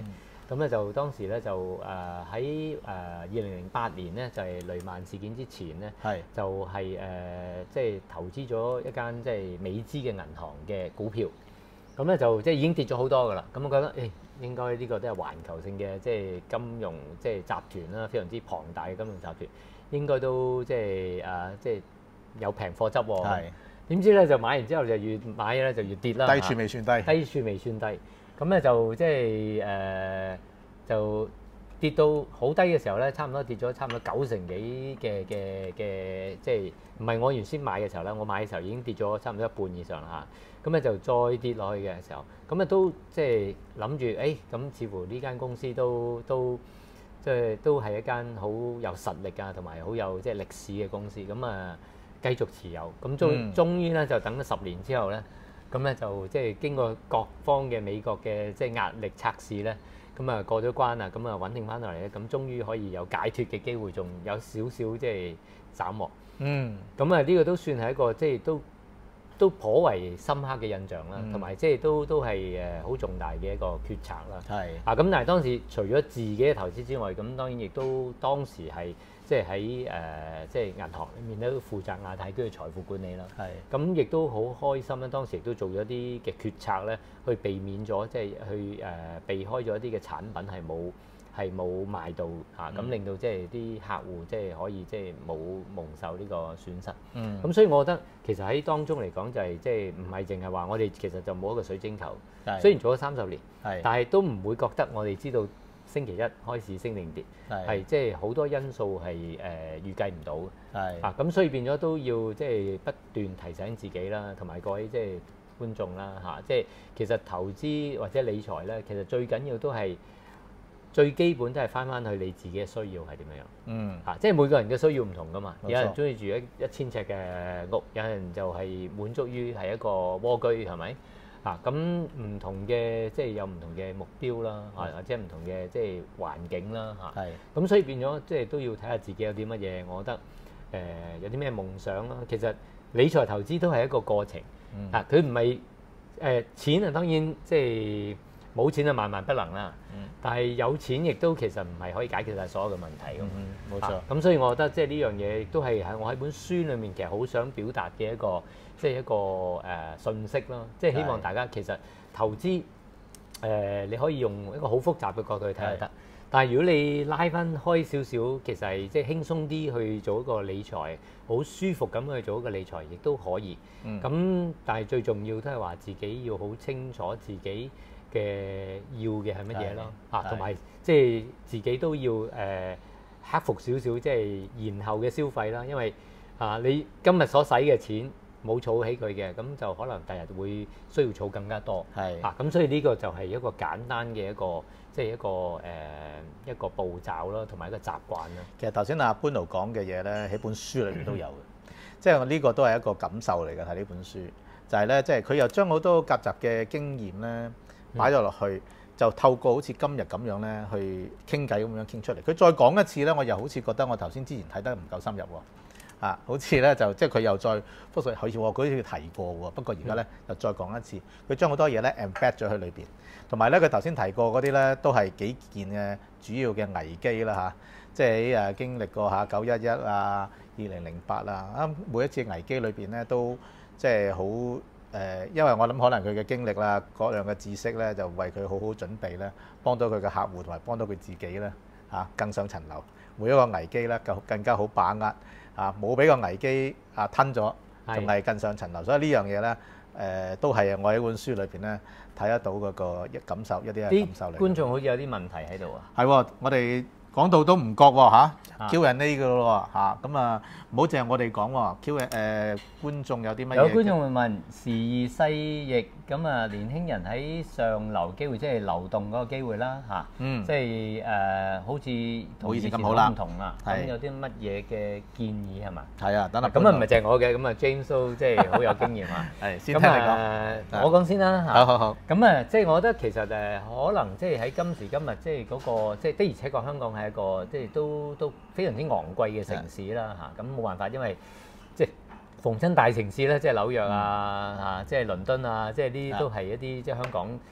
咁咧就當時咧就喺2008年咧就係雷曼事件之前咧， 係就係即係投資咗一間即係美資嘅銀行嘅股票，咁咧就即係已經跌咗好多㗎啦。咁我覺得應該呢個都係環球性嘅即係金融即係集團啦，非常之龐大嘅金融集團，應該都即係即係有平貨執喎。 係點知咧就買完之後就越買咧就越跌啦。 低處未算低， 低處未算低。咁咧就即係就跌到好低嘅時候咧，差唔多跌咗差唔多90%幾嘅，即係唔係我原先買嘅時候咧？我買嘅時候已經跌咗差唔多一半以上啦嚇。咁咧就再跌落去嘅時候，咁啊都即係諗住，咁似乎呢間公司都即係都係一間好有實力啊，同埋好有即係歷史嘅公司。咁啊繼續持有，咁終於咧就等咗10年之後咧，咁咧就即係經過各方嘅美國嘅即係壓力測試咧。咁啊過咗關啦，咁啊穩定翻落嚟咧，咁終於可以有解脫嘅機會，仲有少少即係斬獲。咁啊呢個都算係一個即係都頗為深刻嘅印象啦，同埋即係都係好重大嘅一個決策啦。 係咁但係當時除咗自己嘅投資之外，咁當然亦都當時係即係喺即係銀行裏面都負責亞太區嘅財富管理啦。係咁亦都好開心啦，當時亦都做咗啲嘅決策咧，去避免咗即係去避開咗一啲嘅產品係冇賣到嚇，咁令到即係啲客戶即係可以即係冇蒙受呢個損失。咁所以我覺得其實喺當中嚟講就係即係唔係淨係話我哋其實就冇一個水晶球，雖然做咗30年，但係都唔會覺得我哋知道星期一開始升定跌，係即係好多因素係預計唔到嘅。咁所以變咗都要即係不斷提醒自己啦，同埋各位即係觀眾啦嚇，即係其實投資或者理財咧，其實最緊要都係。最基本都係翻去你自己嘅需要係點樣？即係每個人嘅需要唔同噶嘛。有人中意住1000尺嘅屋，有人就係滿足於係一個窩居，係咪？咁唔同嘅即係有唔同嘅目標啦，或者唔同嘅即係環境啦咁所以變咗即係都要睇下自己有啲乜嘢，我覺得有啲咩夢想啦。其實理財投資都係一個過程。佢唔係錢啊，當然即係。冇錢就萬萬不能啦，但係有錢亦都其實唔係可以解決晒所有嘅問題㗎嘛。 冇錯。 咁所以我覺得即係呢樣嘢亦都係喺我喺本書裡面其實好想表達嘅一個即係一個訊息咯。即係希望大家其實投資你可以用一個好複雜嘅角度去睇就得，但係如果你拉翻開少少，其實係即係輕鬆啲去做一個理財，好舒服咁去做一個理財，亦都可以。咁但係最重要都係話自己要好清楚自己嘅要嘅係乜嘢咯，同埋即係自己都要克服少少即係延後嘅消費啦，因為你今日所使嘅錢冇儲起佢嘅，咁就可能第日會需要儲更加多。咁所以呢個就係一個簡單嘅一個即係一個步驟啦，同埋一個習慣啦。 其實頭先阿潘奴講嘅嘢咧，喺本書裏面都有嘅，即係呢個都係一個感受嚟嘅。睇呢本書就係咧，即係佢又將好多夾雜嘅經驗咧。擺咗落去，就透過好似今日咁樣咧，去傾偈咁樣傾出嚟。佢再講一次咧，我又好似覺得我頭先之前睇得唔夠深入喎。好似咧就即係佢又再復述，好似我嗰啲提過喎。不過而家咧又再講一次，佢將好多嘢咧 embed 咗喺裏邊。同埋咧，佢頭先提過嗰啲咧，都係幾件嘅主要嘅危機啦即係喺經歷過911啊、2008啊，每一次危機裏邊咧都即係好。因為我諗可能佢嘅經歷啦，各樣嘅知識咧，就為佢好好準備咧，幫到佢嘅客戶同埋幫到佢自己咧更上層樓。每一個危機咧，更加好把握冇俾個危機吞咗，仲係更上層樓。所以呢樣嘢咧，都係我喺本書裏邊咧睇得到嗰個感受，一啲嘅感受嚟。 觀眾好似有啲問題喺度啊。 係喎，我哋講到都唔覺喎Q&A 嘅咯喎咁唔好淨係我哋講喎觀眾有啲乜嘢？ 有觀眾會問時移世易咁年輕人喺上流機會，即係流動嗰個機會啦即係好似同以前咁唔同啦。咁有啲乜嘢嘅建議係嘛？ 係啊，等下咁唔係淨係我嘅，咁James都即係好有經驗係先聽你講， 我講先啦好。 咁即係我覺得其實可能即係喺今時今日，即係嗰個即係的而且確香港係一個即係都非常之昂貴嘅城市啦咁冇辦法，因為即係逢親大城市咧，即係紐約即係倫敦即係呢啲都係一啲即係香港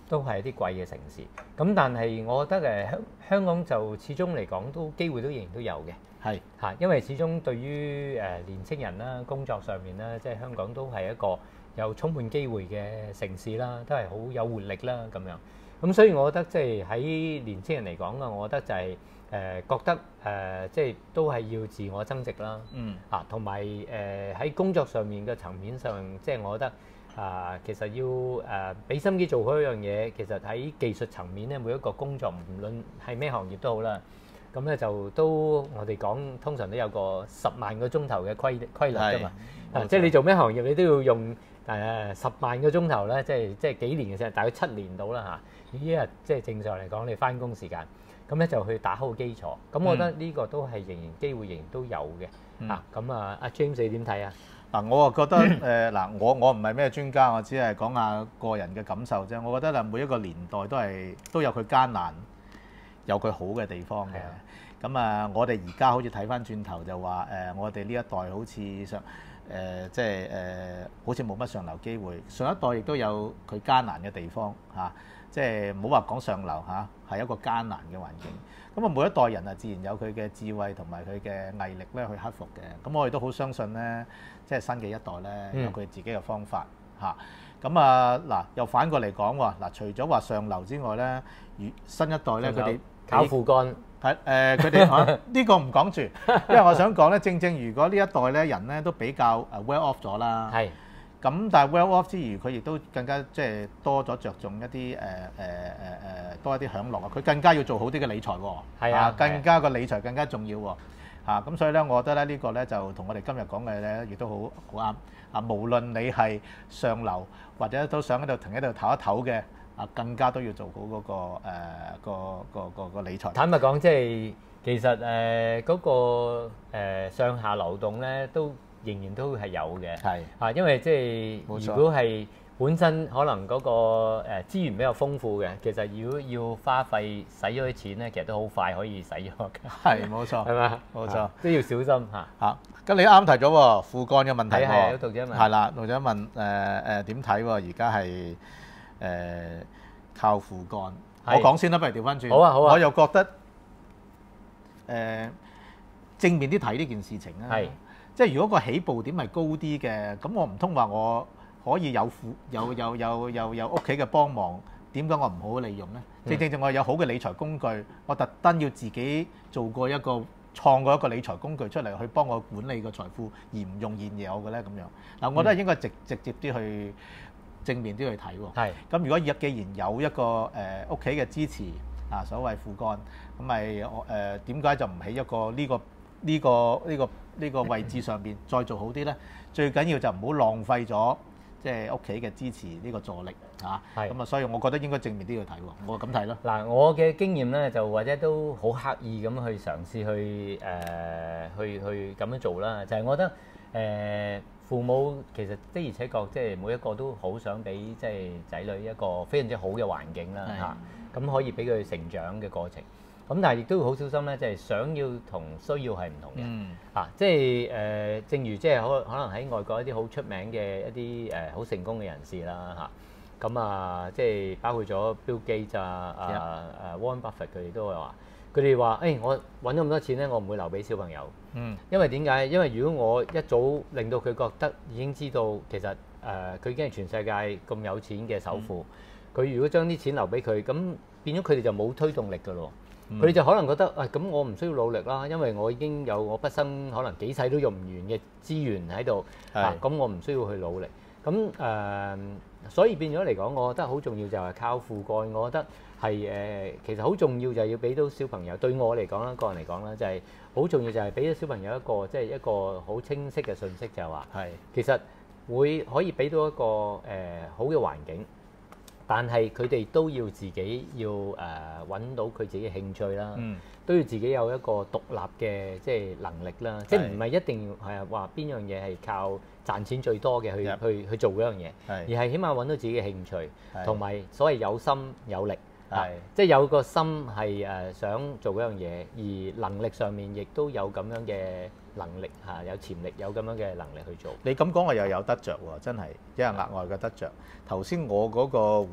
都係一啲貴嘅城市。咁但係我覺得香港就始終嚟講都機會都仍然都有嘅。 係嚇，因為始終對於年青人啦，工作上面啦，即係香港都係一個有充滿機會嘅城市啦，都係好有活力啦咁樣。咁所以我覺得即係喺年青人嚟講啊，我覺得就係覺得即係都係要自我增值啦。同埋喺工作上面嘅層面上，即係我覺得其實要俾心機做好一樣嘢。其實喺技術層面咧，每一個工作無論係咩行業都好啦。咁咧就都我哋講通常都有個10萬個鐘頭嘅規律㗎嘛，即係你做咩行業你都要用10萬個鐘頭咧，即係幾年嘅啫，大概7年到啦嚇。依一日即係正常嚟講，你翻工時間，咁咧就去打好基礎。咁我覺得呢個都係仍然機會仍然都有嘅。咁阿 James 你點睇啊？ 嗱，我啊覺得我唔係咩專家，我只係講下個人嘅感受啫。我覺得每一個年代都有佢艱難，有佢好嘅地方嘅。咁我哋而家好似睇翻轉頭就話我哋呢一代好似好似冇乜上流機會。上一代亦都有佢艱難嘅地方嚇，即係唔好話講上流嚇，係一個艱難嘅環境。咁每一代人自然有佢嘅智慧同埋佢嘅毅力咧去克服嘅。咁我哋都好相信咧，即係新嘅一代咧有佢自己嘅方法嚇。咁又反過嚟講喎，除咗話上流之外咧，新一代咧佢哋靠父幹。 佢哋呢個唔講住，因為我想講咧，正如果呢一代咧人咧都比較well off 咗啦。係。咁但係 well off 之餘，佢亦都更加即係多咗着重一啲多一啲享樂啊！佢更加要做好啲嘅理財喎。係更加個理財更加重要喎。咁所以咧，我覺得咧呢個咧就同我哋今日講嘅咧，亦都好啱。無論你係上流或者都想喺度停喺度唞一唞嘅。更加都要做好嗰個理財。坦白講，即係其實嗰個上下流動咧，都仍然都係有嘅。係因為即係如果係本身可能嗰個資源比較豐富嘅，其實如果要花費使咗啲錢咧，其實都好快可以使咗嘅。係冇錯，係嘛？冇錯，都要小心嚇。咁你啱提咗喎，父幹嘅問題喎。係有讀者問。係啦，讀者問點睇喎？而家係。靠父幹，我講先啦，不如調翻轉。好啊，好啊。我又覺得正面啲睇呢件事情啦。係，即係如果個起步點係高啲嘅，咁我唔通話我可以有屋企嘅幫忙，點解我唔好好利用咧？正我有好嘅理財工具，我特登要自己創過一個理財工具出嚟去幫我管理個財富，而唔用現有嘅咧咁樣。我覺得應該直接啲去。正面啲去睇喎，係咁。如果既然有一個屋企嘅支持所謂父幹，咁咪點解就唔喺一個呢個位置上邊再做好啲咧？最緊要就唔好浪費咗即係屋企嘅支持呢個助力嚇。係咁所以我覺得應該正面啲去睇喎，我咁睇咯。嗱，我嘅經驗咧就或者都好刻意咁去嘗試去咁樣做啦，就係我覺得父母其實的而且確即係每一個都好想俾即係仔女一個非常之好嘅環境啦嚇，咁可以俾佢成長嘅過程。咁但係亦都要好小心咧，即係想要同需要係唔同嘅。即係正如即係可能喺外國一啲好出名嘅一啲好成功嘅人士啦嚇，咁即係包括咗 Bill Gates Warren Buffett 佢哋都會話。佢哋話：我揾咗咁多錢咧，我唔會留俾小朋友。因為點解？因為如果我一早令到佢覺得已經知道，其實佢已經係全世界咁有錢嘅首富。佢如果將啲錢留俾佢，咁變咗佢哋就冇推動力㗎咯。佢哋就可能覺得咁我唔需要努力啦，因為我已經有我畢生可能幾世都用唔完嘅資源喺度。咁我唔需要去努力。咁所以變咗嚟講，我覺得好重要就係靠父幹。我覺得係其實好重要就係要俾到小朋友。對我嚟講啦，個人嚟講啦，就係好重要就係俾咗小朋友一個即係一個好清晰嘅信息，就係話其實會可以俾到一個好嘅環境，但係佢哋都要自己要揾到佢自己嘅興趣啦，都要自己有一個獨立嘅即係能力啦，即係唔係一定係話邊樣嘢係靠賺錢最多嘅去做嗰樣嘢，而係起碼揾到自己嘅興趣，同埋所謂有心有力，即係有個心係想做嗰樣嘢，而能力上面亦都有咁樣嘅能力有潛力，有咁樣嘅能力去做。你咁講我又有得着喎，真係，因為額外嘅得着。頭先我嗰個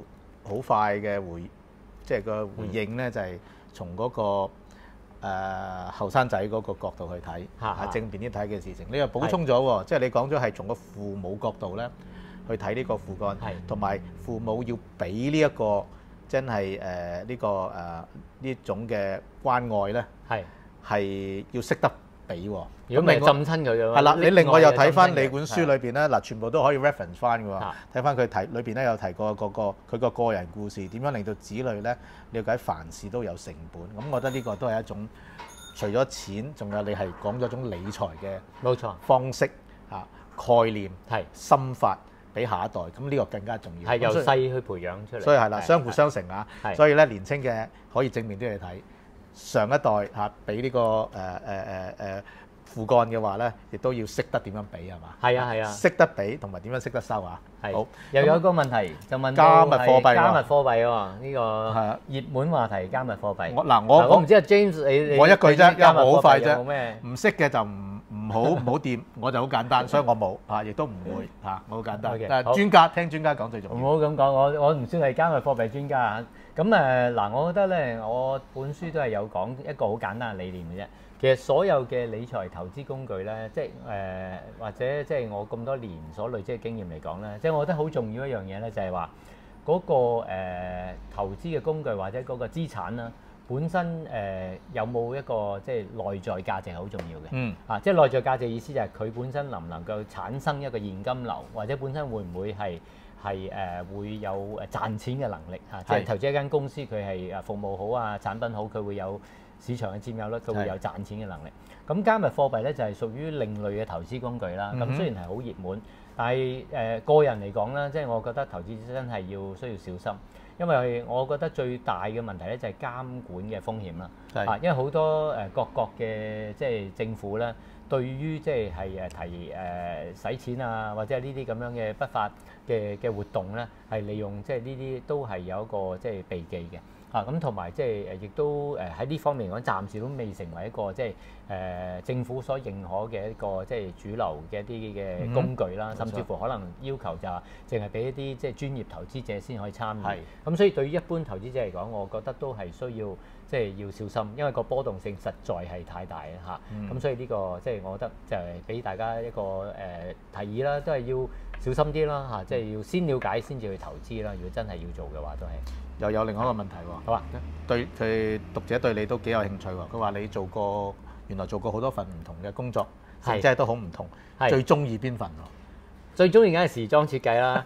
好快嘅即係個回應咧，就係從嗰個後生仔嗰個角度去睇，正面啲睇嘅事情。你又補充咗喎，即係你講咗係從個父母角度咧去睇呢個父幹，同埋父母要俾呢一個真係呢種嘅關愛咧，係要識得俾喎。 如果唔係浸親佢嘅話， 係啦，你另外又睇翻你本書裏邊咧，嗱全部都可以 reference 翻嘅喎。睇翻佢裏邊咧有提過佢個個人故事，點樣令到子女咧了解凡事都有成本。咁我覺得呢個都係一種除咗錢，仲有你係講咗種理財嘅冇錯方式概念心法俾下一代。咁呢個更加重要。 係由細去培養出嚟。 所以係啦，相輔相成啊。所以咧年青嘅可以正面啲去睇，上一代俾呢個父幹嘅話咧，亦都要識得點樣俾係嘛？ 係啊，識得俾同埋點樣識得收啊？ 好，又有一個問題就問加密貨幣， 加密貨幣喎，呢個熱門話題加密貨幣。 我唔知阿 James 你我一句啫，因為好快啫， 唔識嘅就唔好掂，我就好簡單，所以我冇亦都唔會我好簡單。但係聽專家講最重要。 唔好咁講，我唔算係加密貨幣專家啊。咁嗱，我覺得咧，我本書都係有講一個好簡單嘅理念嘅啫。其實所有嘅理財投資工具咧，即係或者即係我咁多年所累積嘅經驗嚟講咧，即係我覺得好重要一樣嘢咧，就係話嗰個投資嘅工具或者嗰個資產啦，本身有冇一個即係內在價值係好重要嘅。即係內在價值意思就係佢本身能唔能夠產生一個現金流，或者本身會唔會係會有賺錢嘅能力嚇。即係投資一間公司，佢係服務好啊，產品好，佢會有市場嘅佔有率，佢會有賺錢嘅能力。咁加密貨幣咧就係屬於另類嘅投資工具啦。咁雖然係好熱門，但係個人嚟講咧，即係我覺得投資真係需要小心，因為我覺得最大嘅問題咧就係監管嘅風險啦。因為好多各國嘅即係政府咧，對於即係提洗錢啊，或者係呢啲咁樣嘅不法嘅活動咧，係利用即係呢啲都係有一個即係避忌嘅。咁同埋即係亦都喺呢方面嚟講，暫時都未成為一個即係政府所認可嘅一個即係主流嘅一啲嘅工具啦，甚至乎可能要求就係淨係俾一啲即係專業投資者先可以參與。咁所以對於一般投資者嚟講，我覺得都係需要即係要小心，因為個波動性實在係太大啦嚇。咁所以呢個即係我覺得就係俾大家一個提議啦，都係要小心啲啦嚇，即係要先了解先至去投資啦。如果真係要做嘅話，都係。 又有另外一個問題喎，好啊，對佢讀者對你都幾有興趣喎。佢話你原來做過好多份唔同嘅工作，性質都好唔同。最中意邊份喎？ 最中意梗係時裝設計啦。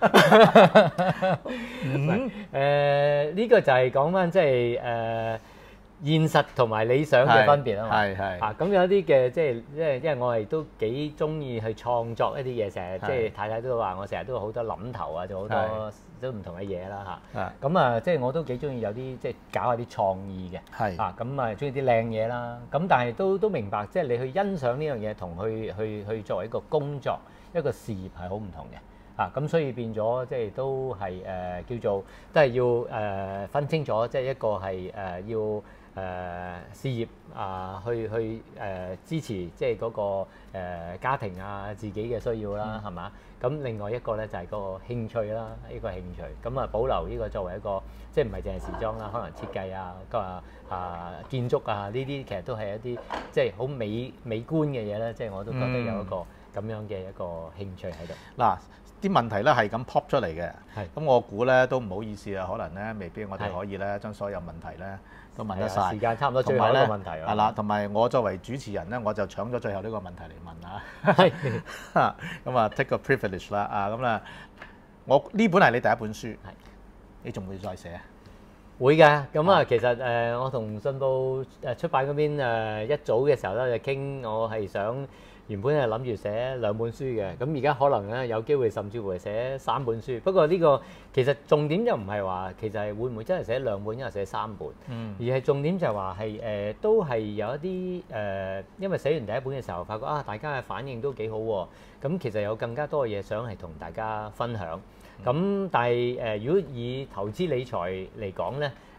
呢個就係講翻即係現實同埋理想嘅分別啊嘛。咁有啲嘅即係因為我係都幾中意去創作一啲嘢，成日即係太太都話我成日都有好多諗頭啊，做好多都唔同嘅嘢啦嚇。咁即係我都幾中意有啲即係搞下啲創意嘅。咁中意啲靚嘢啦。咁但係都明白，即係你去欣賞呢樣嘢同去作為一個工作一個事業係好唔同嘅。咁所以變咗即係都係叫做都係要分清楚，即係一個係要事業去支持即係嗰個家庭啊自己嘅需要啦，係嘛？咁另外一個咧就係嗰個興趣啦，呢個興趣咁保留呢個作為一個即係唔係淨係時裝啦，可能設計建築呢啲其實都係一啲即係好美觀嘅嘢咧，即係我都覺得有一個咁樣嘅一個興趣喺度。 嗱，啲問題咧係咁 pop 出嚟嘅，咁我估咧都唔好意思啊，可能咧未必我哋可以咧將所有問題咧都問得晒。 時間差唔多最後一個問題係啦，同埋我作為主持人咧，我就搶咗最後呢個問題嚟問啊。咁take a privilege 啦咁啦，我呢本係你第一本書，你仲會再寫啊？ 會㗎，咁其實我同信報出版嗰邊一早嘅時候咧就傾，我係想。原本係諗住寫2本書嘅，咁而家可能咧有機會甚至乎係寫3本書。不過呢個其實重點就唔係話其實係會唔會真係寫2本，因為寫3本，而係重點就係話係都係有一啲因為寫完第一本嘅時候，發覺大家嘅反應都幾好喎。咁其實有更加多嘅嘢想係同大家分享。咁但係如果以投資理財嚟講咧，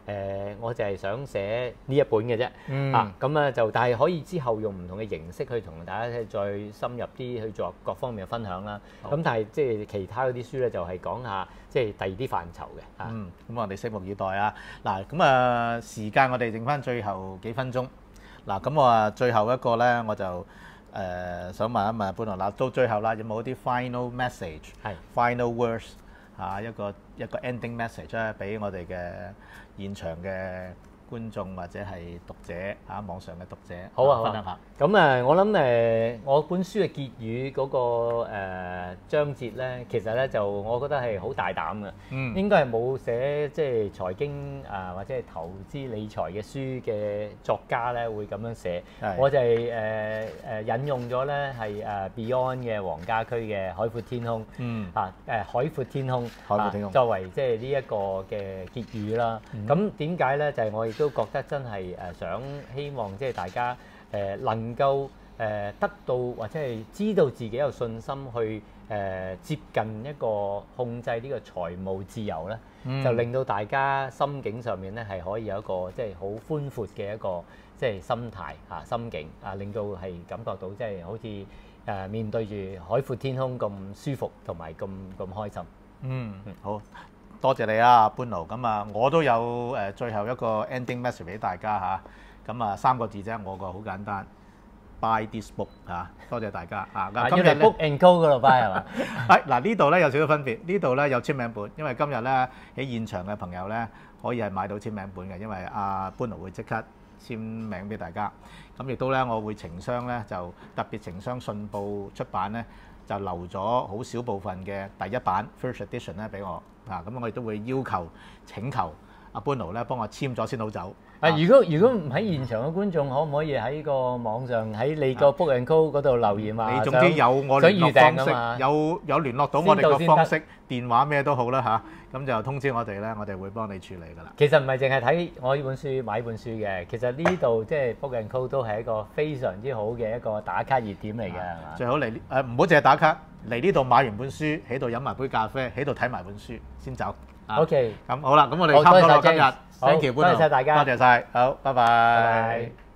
我就係想寫呢一本嘅啫。咁啊就但係可以之後用唔同嘅形式去同大家再深入啲去做各方面嘅分享啦。咁但係即係其他嗰啲書咧就係講下即係第二啲範疇嘅。 咁我哋拭目以待啊！嗱，咁啊時間我哋剩翻最後幾分鐘。嗱，咁我最後一個咧我就想問一問潘樂嗱，到最後啦，有冇啲 final message、final words 一個 ending message 咧，俾我哋嘅現場嘅觀眾或者係讀者網上嘅讀者， 好啊， 分享下。 咁我諗我本書嘅結語嗰個章節咧，其實咧就我覺得係好大膽嘅，應該係冇寫即係財經或者係投資理財嘅書嘅作家咧會咁樣寫。我就係引用咗咧係Beyond 嘅黃家駒嘅《海闊天空》海闊天空作為即係呢一個嘅結語啦。咁點解咧？就係我亦都覺得真係想希望即係大家能夠得到或者係知道自己有信心去接近一個控制呢個財務自由咧，就令到大家心境上面咧係可以有一個即係好寬闊嘅一個即係心態心境令到係感覺到即係好似面對住海闊天空咁舒服同埋咁開心。 好。多謝你啊，潘勞。咁我都有最後一個 ending message 俾大家嚇。咁3個字啫，我個好簡單 ，buy this book 多謝大家今日 book and go 嗰度 buy 係嘛？ 嗱呢度咧有少少分別，呢度咧有簽名本，因為今日咧喺現場嘅朋友咧可以係買到簽名本嘅，因為潘勞會即刻簽名俾大家。咁亦都咧我會情商咧就特別情商信報出版咧就留咗好少部分嘅第一版 first edition 咧俾我。咁我亦都會請求阿潘勞咧幫我簽咗先好走。 如果唔喺現場嘅觀眾，可唔可以喺個網上喺你個 Book and Co 嗰度留言你總之有我聯絡方式，有聯絡到我哋個方式，電話咩都好啦咁就通知我哋咧，我哋會幫你處理㗎啦。 其實唔係淨係睇我呢本書買本書嘅，其實呢度即係 Book and Co 都係一個非常之好嘅一個打卡熱點嚟嘅，係嘛？最好嚟唔好淨係打卡，嚟呢度買完本書，喺度飲埋杯咖啡，喺度睇埋本書先走。 OK， 咁好啦，咁我哋差唔多啦，今日。Thank you， 多謝晒大家， 多謝晒，好，拜拜。